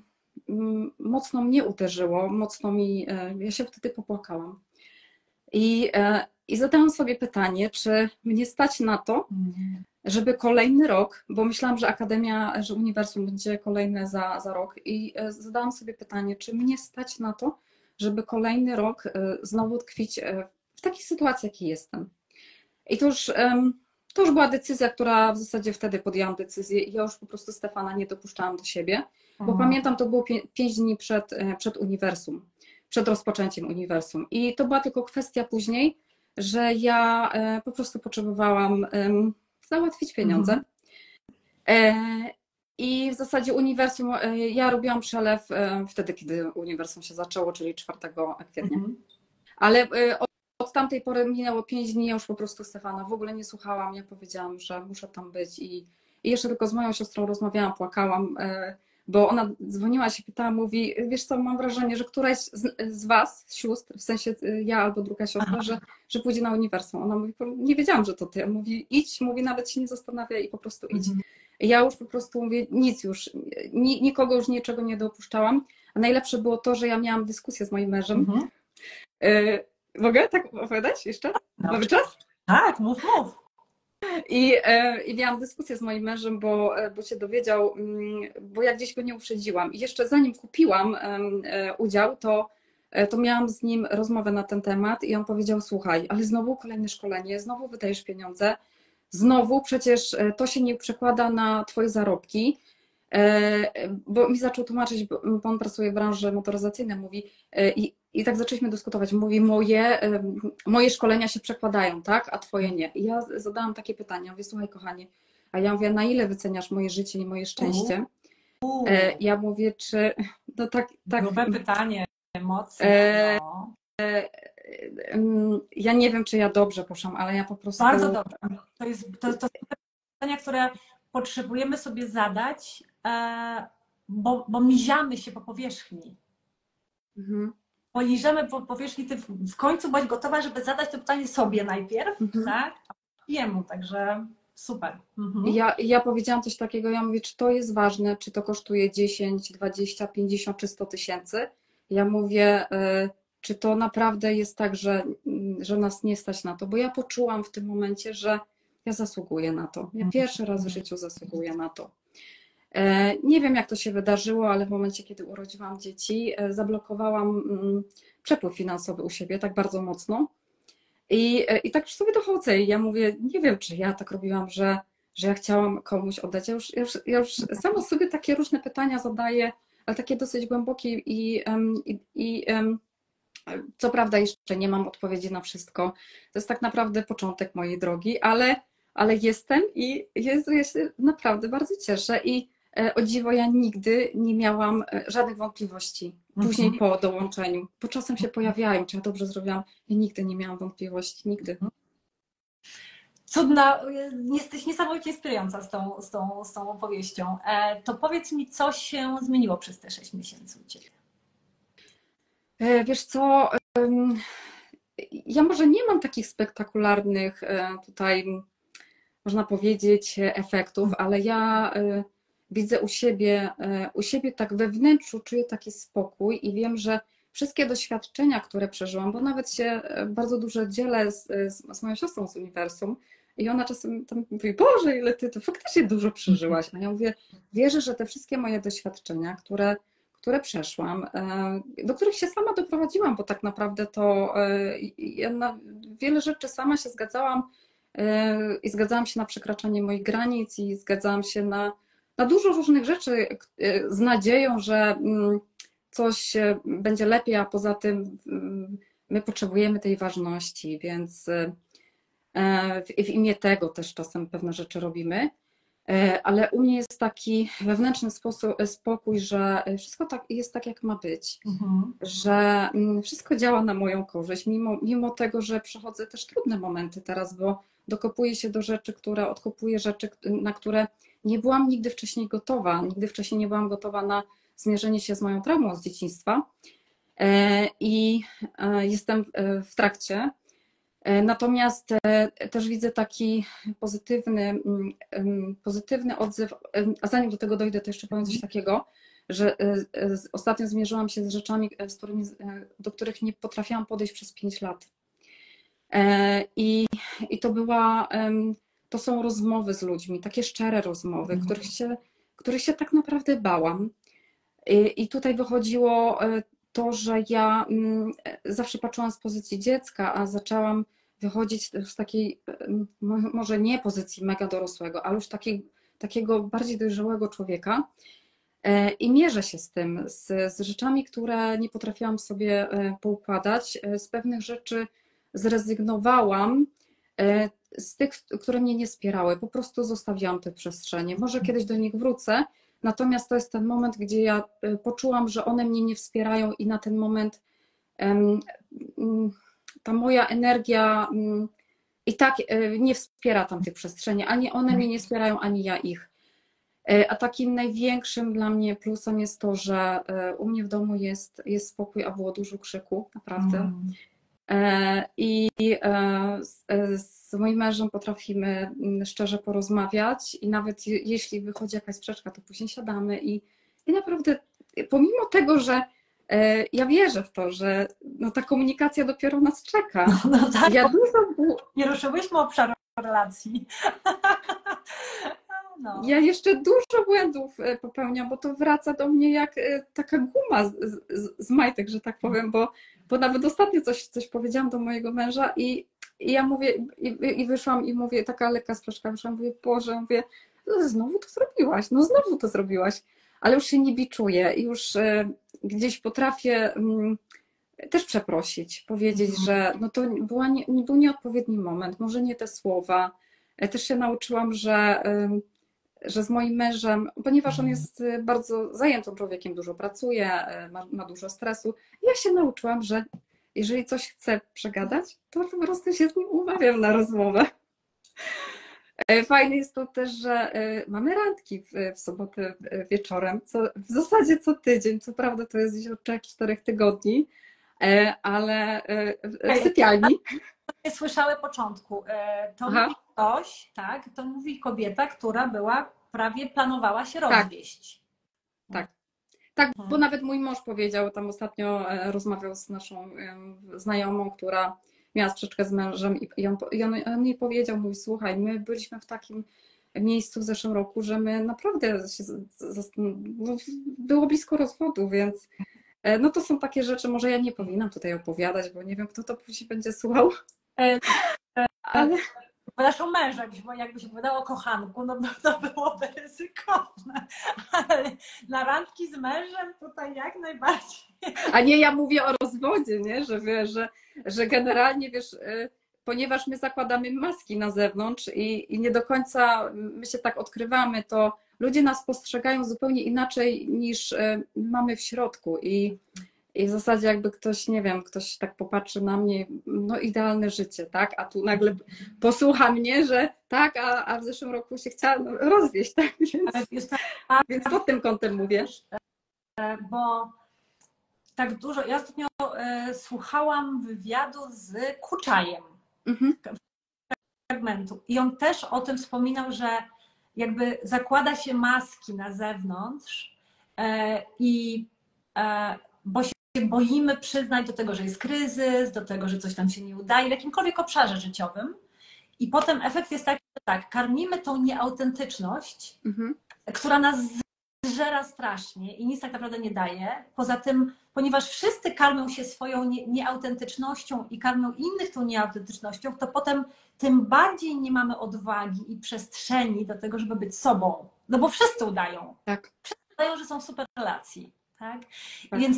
E: mocno mnie uderzyło, mocno mi, ja się wtedy popłakałam. I, i zadałam sobie pytanie, czy mnie stać na to, mhm. żeby kolejny rok, bo myślałam, że Akademia, że Uniwersum będzie kolejne za, za rok i zadałam sobie pytanie, czy mnie stać na to, żeby kolejny rok znowu tkwić w takiej sytuacji, jakiej jestem. I to już, to już była decyzja, która w zasadzie wtedy podjęłam decyzję i ja już po prostu Stefana nie dopuszczałam do siebie, bo mhm. pamiętam, to było pięć dni przed, przed Uniwersum, przed rozpoczęciem Uniwersum. I to była tylko kwestia później, że ja po prostu potrzebowałam załatwić pieniądze. Mhm. I w zasadzie Uniwersum, ja robiłam przelew wtedy, kiedy Uniwersum się zaczęło, czyli czwartego kwietnia. Mhm. Ale od, od tamtej pory minęło pięć dni, ja już po prostu Stefana w ogóle nie słuchałam. Ja powiedziałam, że muszę tam być i, I jeszcze tylko z moją siostrą rozmawiałam, płakałam, bo ona dzwoniła się, pytała, mówi, wiesz co, mam wrażenie, że któraś z, z was, z sióstr, w sensie ja albo druga siostra, że, że pójdzie na uniwersum. Ona mówi, nie wiedziałam, że to ty. Mówi, idź, mówi, nawet się nie zastanawiaj i po prostu idź. Mhm. Ja już po prostu mówię, nic już, ni, nikogo już niczego nie dopuszczałam. A najlepsze było to, że ja miałam dyskusję z moim mężem. Mhm. Y, mogę tak opowiadać jeszcze?
F: No.
E: Mamy czas?
F: Tak, mów, mów.
E: I, e, I miałam dyskusję z moim mężem, bo, bo się dowiedział, bo ja gdzieś go nie uprzedziłam. I jeszcze zanim kupiłam e, udział, to, to miałam z nim rozmowę na ten temat i on powiedział, słuchaj, ale znowu kolejne szkolenie, znowu wydajesz pieniądze, znowu przecież to się nie przekłada na twoje zarobki, e, bo mi zaczął tłumaczyć, bo on pracuje w branży motoryzacyjnej, mówi e, i I tak zaczęliśmy dyskutować. Mówi, moje, moje szkolenia się przekładają, tak, a twoje nie. I ja zadałam takie pytanie, mówię, słuchaj kochanie, a ja mówię, na ile wyceniasz moje życie i moje szczęście? Uh. Ja mówię, czy... No tak, tak.
F: Grube pytanie, mocne. No.
E: Ja nie wiem, czy ja dobrze poszłam, ale ja po prostu...
F: Bardzo dobrze. To jest to, to są pytania, które potrzebujemy sobie zadać, bo, bo miziamy się po powierzchni. Mhm. Poliżemy po powierzchni, ty w końcu bądź gotowa, żeby zadać to pytanie sobie najpierw, mhm. tak? A jemu, także super. Mhm.
E: Ja, ja powiedziałam coś takiego, ja mówię, czy to jest ważne, czy to kosztuje dziesięć, dwadzieścia, pięćdziesiąt czy sto tysięcy. Ja mówię, y, czy to naprawdę jest tak, że, że nas nie stać na to, bo ja poczułam w tym momencie, że ja zasługuję na to. Ja pierwszy raz w życiu zasługuję na to. Nie wiem, jak to się wydarzyło, ale w momencie, kiedy urodziłam dzieci, zablokowałam przepływ finansowy u siebie tak bardzo mocno. I, i tak już sobie dochodzę i ja mówię, nie wiem, czy ja tak robiłam, że, że ja chciałam komuś oddać. Ja już, ja, już, ja już sama sobie takie różne pytania zadaję, ale takie dosyć głębokie i, i, i co prawda jeszcze nie mam odpowiedzi na wszystko. To jest tak naprawdę początek mojej drogi, ale, ale jestem i Jezu, ja się naprawdę bardzo cieszę i o dziwo, ja nigdy nie miałam żadnych wątpliwości później mhm. po dołączeniu, bo czasem się pojawiają, czy ja dobrze zrobiłam. Ja nigdy nie miałam wątpliwości, nigdy.
F: Cudna, jesteś niesamowicie inspirująca z tą, z tą, z tą opowieścią. To powiedz mi, co się zmieniło przez te sześć miesięcy u Ciebie?
E: Wiesz co, ja może nie mam takich spektakularnych tutaj, można powiedzieć, efektów, ale ja widzę u siebie, u siebie tak we wnętrzu, czuję taki spokój i wiem, że wszystkie doświadczenia, które przeżyłam, bo nawet się bardzo dużo dzielę z, z, z moją siostrą z uniwersum i ona czasem tam mówi, Boże, ile ty to faktycznie dużo przeżyłaś. A ja mówię, wierzę, że te wszystkie moje doświadczenia, które, które przeszłam, do których się sama doprowadziłam, bo tak naprawdę to ja na wiele rzeczy sama się zgadzałam i zgadzałam się na przekraczanie moich granic i zgadzałam się na na dużo różnych rzeczy z nadzieją, że coś będzie lepiej, a poza tym my potrzebujemy tej ważności, więc w imię tego też czasem pewne rzeczy robimy, ale u mnie jest taki wewnętrzny sposób, spokój, że wszystko tak, jest tak, jak ma być, mhm. że wszystko działa na moją korzyść, mimo, mimo tego, że przechodzę też trudne momenty teraz, bo dokopuję się do rzeczy, które odkopuję rzeczy, na które nie byłam nigdy wcześniej gotowa, nigdy wcześniej nie byłam gotowa na zmierzenie się z moją traumą z dzieciństwa i jestem w trakcie. Natomiast też widzę taki pozytywny, pozytywny odzew, a zanim do tego dojdę, to jeszcze powiem coś takiego, że ostatnio zmierzyłam się z rzeczami, z którymi, do których nie potrafiłam podejść przez pięć lat. I, i to była... To są rozmowy z ludźmi, takie szczere rozmowy, mhm. których, się, których się tak naprawdę bałam. I, I tutaj wychodziło to, że ja zawsze patrzyłam z pozycji dziecka, a zaczęłam wychodzić z takiej, może nie pozycji mega dorosłego, ale już takiej, takiego bardziej dojrzałego człowieka. I mierzę się z tym, z, z rzeczami, które nie potrafiłam sobie poukładać. Z pewnych rzeczy zrezygnowałam, z tych, które mnie nie wspierały, po prostu zostawiłam te przestrzenie. Może kiedyś do nich wrócę, natomiast to jest ten moment, gdzie ja poczułam, że one mnie nie wspierają i na ten moment um, ta moja energia um, i tak nie wspiera tam tych przestrzeni. Ani one mnie nie wspierają, ani ja ich. A takim największym dla mnie plusem jest to, że u mnie w domu jest, jest spokój, a było dużo krzyku, naprawdę. Mm. I z, z moim mężem potrafimy szczerze porozmawiać i nawet jeśli wychodzi jakaś sprzeczka, to później siadamy i, i naprawdę pomimo tego, że ja wierzę w to, że no, ta komunikacja dopiero nas czeka.
F: No, no tak,
E: ja dużo...
F: nie ruszyłyśmy obszaru relacji. No.
E: Ja jeszcze dużo błędów popełniam, bo to wraca do mnie jak taka guma z, z, z majtek, że tak powiem, bo, bo nawet ostatnio coś, coś powiedziałam do mojego męża i, i ja mówię, i, i wyszłam i mówię, taka lekka sprzeczka, wyszłam, mówię, Boże, mówię, no znowu to zrobiłaś, no znowu to zrobiłaś, ale już się nie biczuję i już e, gdzieś potrafię m, też przeprosić, powiedzieć, mhm. że no to była nie, był nieodpowiedni moment, może nie te słowa. Ja też się nauczyłam, że e, że z moim mężem, ponieważ on jest bardzo zajętym człowiekiem, dużo pracuje, ma, ma dużo stresu, ja się nauczyłam, że jeżeli coś chcę przegadać, to po prostu się z nim umawiam na rozmowę. Fajne jest to też, że mamy randki w, w sobotę wieczorem, co w zasadzie co tydzień, co prawda to jest gdzieś od trzech czterech tygodni, ale w sypialni.
F: Nie słyszałe początku. To Aha. mówi ktoś, tak? To mówi kobieta, która była, prawie planowała się rozwieść.
E: Tak, tak, tak bo nawet mój mąż powiedział, tam ostatnio rozmawiał z naszą znajomą, która miała sprzeczkę z mężem i on, i on, on jej powiedział, mówi, słuchaj, my byliśmy w takim miejscu w zeszłym roku, że my naprawdę się, było blisko rozwodu, więc no to są takie rzeczy, może ja nie powinnam tutaj opowiadać, bo nie wiem, kto to później będzie słuchał.
F: Ale... Naszą męża, jakbyś opowiadała o kochanku, no to byłoby ryzykowne. Ale na randki z mężem tutaj jak najbardziej.
E: A nie, ja mówię o rozwodzie, nie? Że, wiesz, że, że generalnie, wiesz, ponieważ my zakładamy maski na zewnątrz i, i nie do końca my się tak odkrywamy, to ludzie nas postrzegają zupełnie inaczej niż mamy w środku. I I w zasadzie jakby ktoś, nie wiem, ktoś tak popatrzy na mnie, no idealne życie, tak? A tu nagle posłucha mnie, że tak, a, a w zeszłym roku się chciała rozwieść, tak? Więc, więc pod tym kątem mówię.
F: Bo tak dużo, ja ostatnio e, słuchałam wywiadu z Kuczajem, mhm. fragmentu i on też o tym wspominał, że jakby zakłada się maski na zewnątrz e, i e, bo się boimy przyznać do tego, że jest kryzys, do tego, że coś tam się nie udaje, w jakimkolwiek obszarze życiowym. I potem efekt jest taki, że tak, karmimy tą nieautentyczność, mhm. która nas zżera strasznie i nic tak naprawdę nie daje. Poza tym, ponieważ wszyscy karmią się swoją nie, nieautentycznością i karmią innych tą nieautentycznością, to potem tym bardziej nie mamy odwagi i przestrzeni do tego, żeby być sobą. No bo wszyscy udają.
E: Tak.
F: Wszyscy udają, że są w super relacji. Tak? Tak. Więc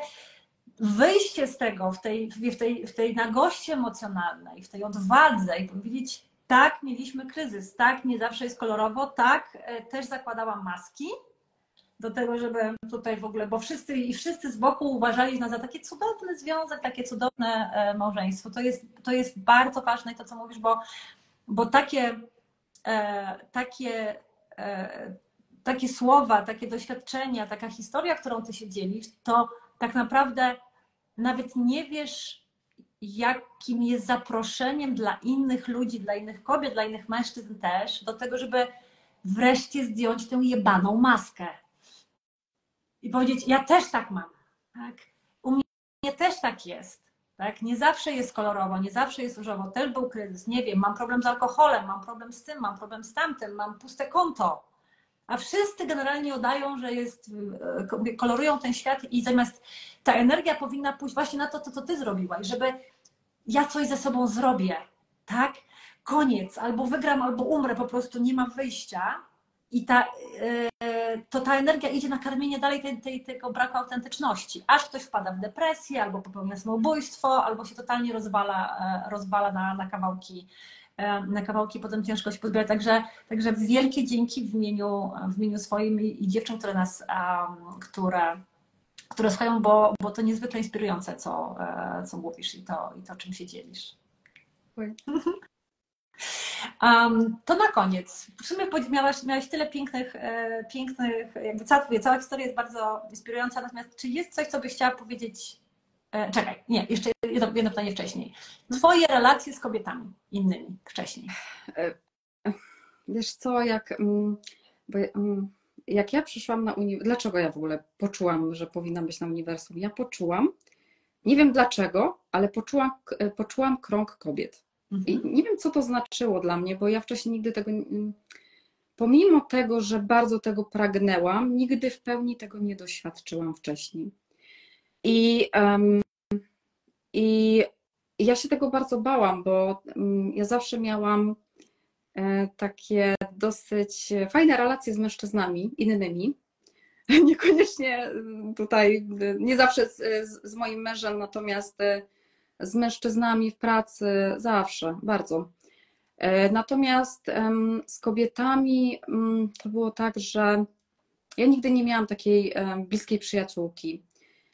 F: wyjście z tego w tej, w, tej, w tej nagości emocjonalnej, w tej odwadze i powiedzieć, tak, mieliśmy kryzys, tak, nie zawsze jest kolorowo, tak, też zakładałam maski do tego, żeby tutaj w ogóle, bo wszyscy i wszyscy z boku uważali nas za taki cudowny związek, takie cudowne małżeństwo. To jest, to jest bardzo ważne i to, co mówisz, bo, bo takie, e, takie e, takie słowa, takie doświadczenia, taka historia, którą ty się dzielisz, to tak naprawdę nawet nie wiesz, jakim jest zaproszeniem dla innych ludzi, dla innych kobiet, dla innych mężczyzn też, do tego, żeby wreszcie zdjąć tę jebaną maskę. I powiedzieć, ja też tak mam. Tak? U mnie też tak jest. Tak? Nie zawsze jest kolorowo, nie zawsze jest różowo. Też był kryzys, nie wiem, mam problem z alkoholem, mam problem z tym, mam problem z tamtym, mam puste konto. A wszyscy generalnie udają, że jest, kolorują ten świat i zamiast ta energia powinna pójść właśnie na to, co, co ty zrobiłaś, żeby ja coś ze sobą zrobię, tak? Koniec, albo wygram, albo umrę, po prostu nie ma wyjścia i ta, to ta energia idzie na karmienie dalej tej, tej, tego braku autentyczności, aż ktoś wpada w depresję, albo popełnia samobójstwo, albo się totalnie rozwala, rozwala na, na kawałki na kawałki, potem ciężko się pozbierać. Także, także wielkie dzięki w imieniu, w imieniu swoim i dziewczyn, które nas, um, które, które słuchają, bo, bo to niezwykle inspirujące, co, co mówisz i to, i to czym się dzielisz. Um, to na koniec. W sumie miałaś, miałaś tyle pięknych, e, pięknych, jakby cała, cała historia jest bardzo inspirująca, natomiast czy jest coś, co byś chciała powiedzieć? E, czekaj, nie, jeszcze jedno, jedno pytanie wcześniej. Twoje relacje z kobietami innymi wcześniej.
E: Wiesz co, jak, bo, jak ja przyszłam na uniwersum, dlaczego ja w ogóle poczułam, że powinnam być na uniwersum? Ja poczułam, nie wiem dlaczego, ale poczułam, poczułam krąg kobiet. I nie wiem, co to znaczyło dla mnie, bo ja wcześniej nigdy tego, pomimo tego, że bardzo tego pragnęłam, nigdy w pełni tego nie doświadczyłam wcześniej. I, um, i ja się tego bardzo bałam, bo um, ja zawsze miałam e, takie dosyć fajne relacje z mężczyznami innymi. Niekoniecznie tutaj, nie zawsze z, z, z moim mężem, natomiast z mężczyznami w pracy zawsze, bardzo. Natomiast z kobietami to było tak, że ja nigdy nie miałam takiej bliskiej przyjaciółki.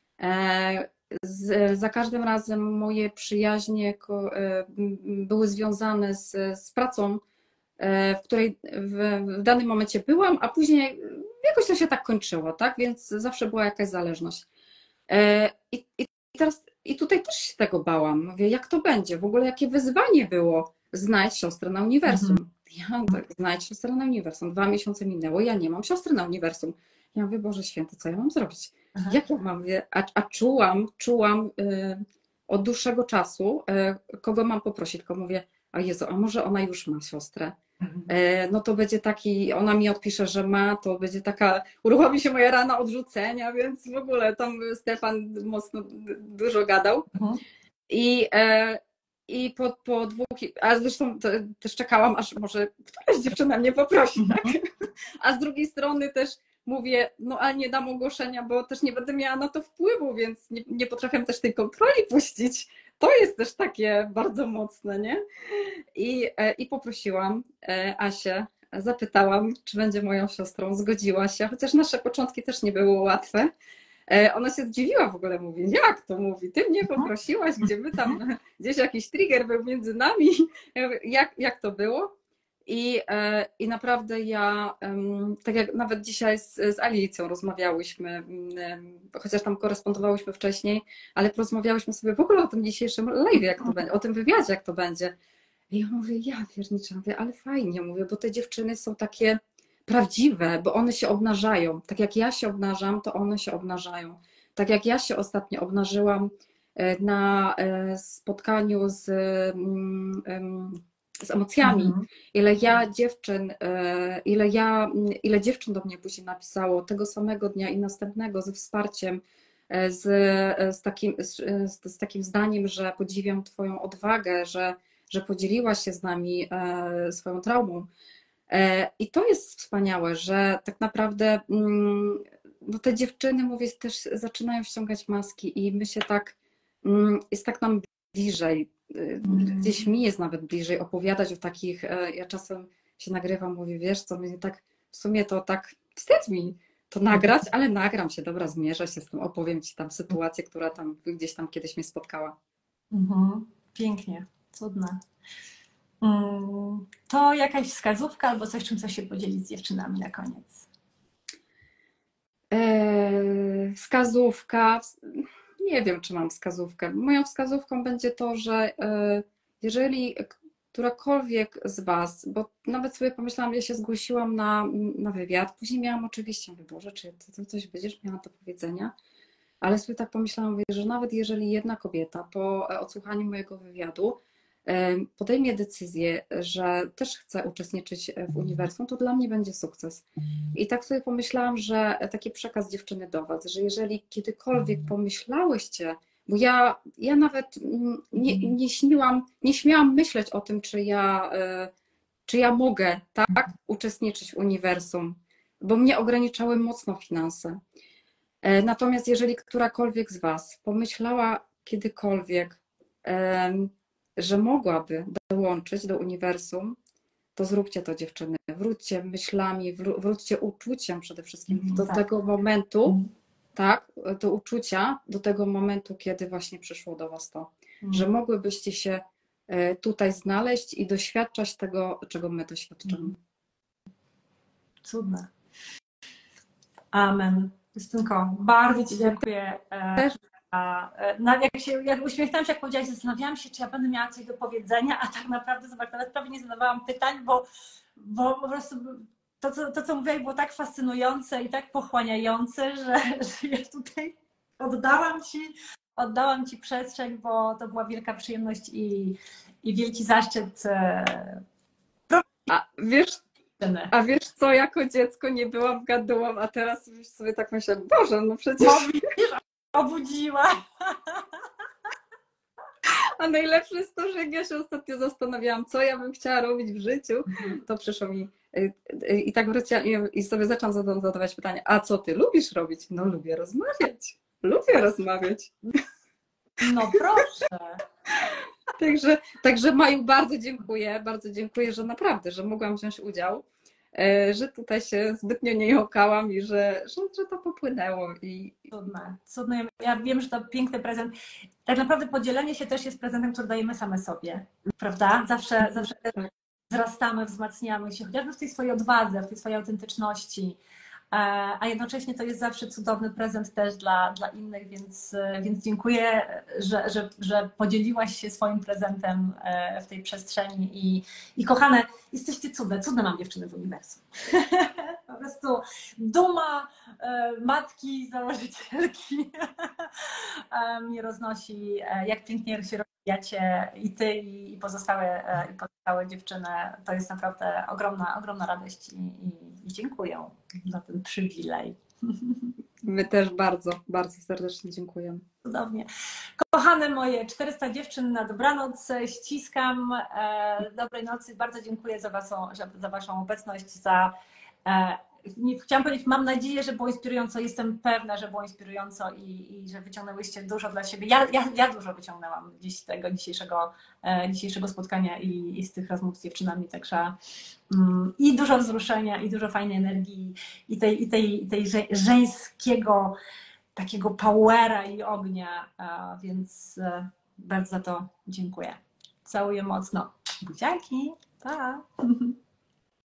E: Z, za każdym razem moje przyjaźnie były związane z, z pracą, w której w, w danym momencie byłam, a później jakoś to się tak kończyło, tak? Więc zawsze była jakaś zależność. I, i teraz i tutaj też się tego bałam. Mówię, jak to będzie? W ogóle jakie wyzwanie było znajdź siostrę na uniwersum. Mhm. Ja tak, znajdź siostrę na uniwersum. Dwa miesiące minęło, ja nie mam siostry na uniwersum. Ja mówię, Boże Święty, co ja mam zrobić? Aha. Jak ja mam? Mówię, a, a czułam, czułam y, od dłuższego czasu, y, kogo mam poprosić. Tylko mówię, a Jezu, a może ona już ma siostrę? No to będzie taki, ona mi odpisze, że ma, to będzie taka, uruchomi się moja rana odrzucenia, więc w ogóle tam Stefan mocno dużo gadał. Mhm. I, e, i po, po dwóch, a zresztą też czekałam, aż może któraś dziewczyna mnie poprosi, mhm. tak? A z drugiej strony też mówię, no ale nie dam ogłoszenia, bo też nie będę miała na to wpływu, więc nie, nie potrafię też tej kontroli puścić. To jest też takie bardzo mocne, nie? I, i poprosiłam Asię, zapytałam, czy będzie moją siostrą, zgodziła się, chociaż nasze początki też nie były łatwe. Ona się zdziwiła w ogóle, mówi, jak to mówi, ty mnie poprosiłaś, gdzie my tam, gdzieś jakiś trigger był między nami, jak, jak to było? I, I naprawdę ja, tak jak nawet dzisiaj z, z Alicją rozmawiałyśmy, chociaż tam korespondowałyśmy wcześniej, ale porozmawiałyśmy sobie w ogóle o tym dzisiejszym live, jak to będzie, o tym wywiadzie, jak to będzie. I ja mówię, ja pierniczę, mówię, ale fajnie, mówię, bo te dziewczyny są takie prawdziwe, bo one się obnażają. Tak jak ja się obnażam, to one się obnażają. Tak jak ja się ostatnio obnażyłam na spotkaniu z, z emocjami. Mhm. Ile ja dziewczyn, ile ja, ile dziewczyn do mnie później napisało tego samego dnia i następnego ze wsparciem, z, z, takim, z, z takim zdaniem, że podziwiam Twoją odwagę, że, że podzieliłaś się z nami swoją traumą. I to jest wspaniałe, że tak naprawdę no te dziewczyny, mówię, też zaczynają ściągać maski i my się tak, jest tak nam bliżej, gdzieś mi jest nawet bliżej opowiadać o takich, ja czasem się nagrywam, mówię, wiesz co, mnie tak, w sumie to tak wstyd mi to nagrać, ale nagram się, dobra, zmierzę się z tym, opowiem Ci tam sytuację, która tam gdzieś tam kiedyś mnie spotkała.
F: Mhm. Pięknie, cudne. To jakaś wskazówka albo coś, czym chcesz się podzielić z dziewczynami na koniec?
E: Eee, wskazówka. Nie wiem, czy mam wskazówkę. Moją wskazówką będzie to, że e, jeżeli którakolwiek z Was, bo nawet sobie pomyślałam, ja się zgłosiłam na, na wywiad, później miałam oczywiście, mówię, Boże, czy Ty coś będziesz miała do powiedzenia? Ale sobie tak pomyślałam, mówię, że nawet jeżeli jedna kobieta po odsłuchaniu mojego wywiadu podejmie decyzję, że też chce uczestniczyć w uniwersum, to dla mnie będzie sukces. I tak sobie pomyślałam, że taki przekaz dziewczyny do Was, że jeżeli kiedykolwiek pomyślałyście, bo ja, ja nawet nie, nie śniłam, nie śmiałam myśleć o tym, czy ja, czy ja mogę tak uczestniczyć w uniwersum, bo mnie ograniczały mocno finanse. Natomiast jeżeli którakolwiek z Was pomyślała kiedykolwiek, że mogłaby dołączyć do uniwersum, to zróbcie to, dziewczyny. Wróćcie myślami, wróćcie uczuciem przede wszystkim do tak. tego momentu, tak, do uczucia, do tego momentu, kiedy właśnie przyszło do Was to, mm. że mogłybyście się tutaj znaleźć i doświadczać tego, czego my doświadczamy.
F: Cudne. Amen. Justynko, bardzo Ci dziękuję.
E: Też.
F: A, no, jak się, jak uśmiechnęłam się, jak powiedziałaś, zastanawiałam się, czy ja będę miała coś do powiedzenia, a tak naprawdę, zobacz, nawet prawie nie zadawałam pytań, bo, bo po prostu to co, to, co mówiłaś, było tak fascynujące i tak pochłaniające, że, że ja tutaj oddałam Ci, oddałam Ci przestrzeń, bo to była wielka przyjemność i, i wielki zaszczyt.
E: A wiesz, A wiesz co, jako dziecko nie byłam gadułą, a teraz już sobie tak myślę, Boże, no przecież...
F: Obudziła.
E: A najlepsze jest to, że jak ja się ostatnio zastanawiałam, co ja bym chciała robić w życiu, to przyszło mi i tak wróciłam i sobie zaczęłam zadawać pytanie, a co ty lubisz robić? No lubię rozmawiać. Lubię rozmawiać.
F: No proszę.
E: Także, także Maju, bardzo dziękuję, bardzo dziękuję, że naprawdę, że mogłam wziąć udział, że tutaj się zbytnio nie jąkałam i że, że, że to popłynęło. I...
F: Cudne, cudne. Ja wiem, że to piękny prezent. Tak naprawdę podzielenie się też jest prezentem, który dajemy same sobie, prawda? Zawsze, zawsze wzrastamy, wzmacniamy się, chociażby w tej swojej odwadze, w tej swojej autentyczności. A jednocześnie to jest zawsze cudowny prezent też dla, dla innych, więc, więc dziękuję, że, że, że podzieliłaś się swoim prezentem w tej przestrzeni i, i kochane, jesteście cudne, cudne mam dziewczyny w uniwersum. Po prostu duma matki, założycielki mnie roznosi, jak pięknie się rozwijacie i ty i pozostałe, i pozostałe dziewczyny. To jest naprawdę ogromna, ogromna radość i, i, i dziękuję za ten przywilej.
E: My też bardzo, bardzo serdecznie dziękujemy.
F: Cudownie. Kochane moje czterysta dziewczyn na dobranoc, ściskam. Dobrej nocy, bardzo dziękuję za waszą, za waszą obecność, za... Chciałam powiedzieć, mam nadzieję, że było inspirująco, jestem pewna, że było inspirująco i, i że wyciągnęłyście dużo dla siebie. Ja, ja, ja dużo wyciągnęłam dziś z tego dzisiejszego, e, dzisiejszego spotkania i, i z tych rozmów z dziewczynami, także mm, i dużo wzruszenia, i dużo fajnej energii, i tej, i tej, i tej że, żeńskiego takiego powera i ognia, e, więc e, bardzo za to dziękuję. Całuję mocno. Buziaki, pa!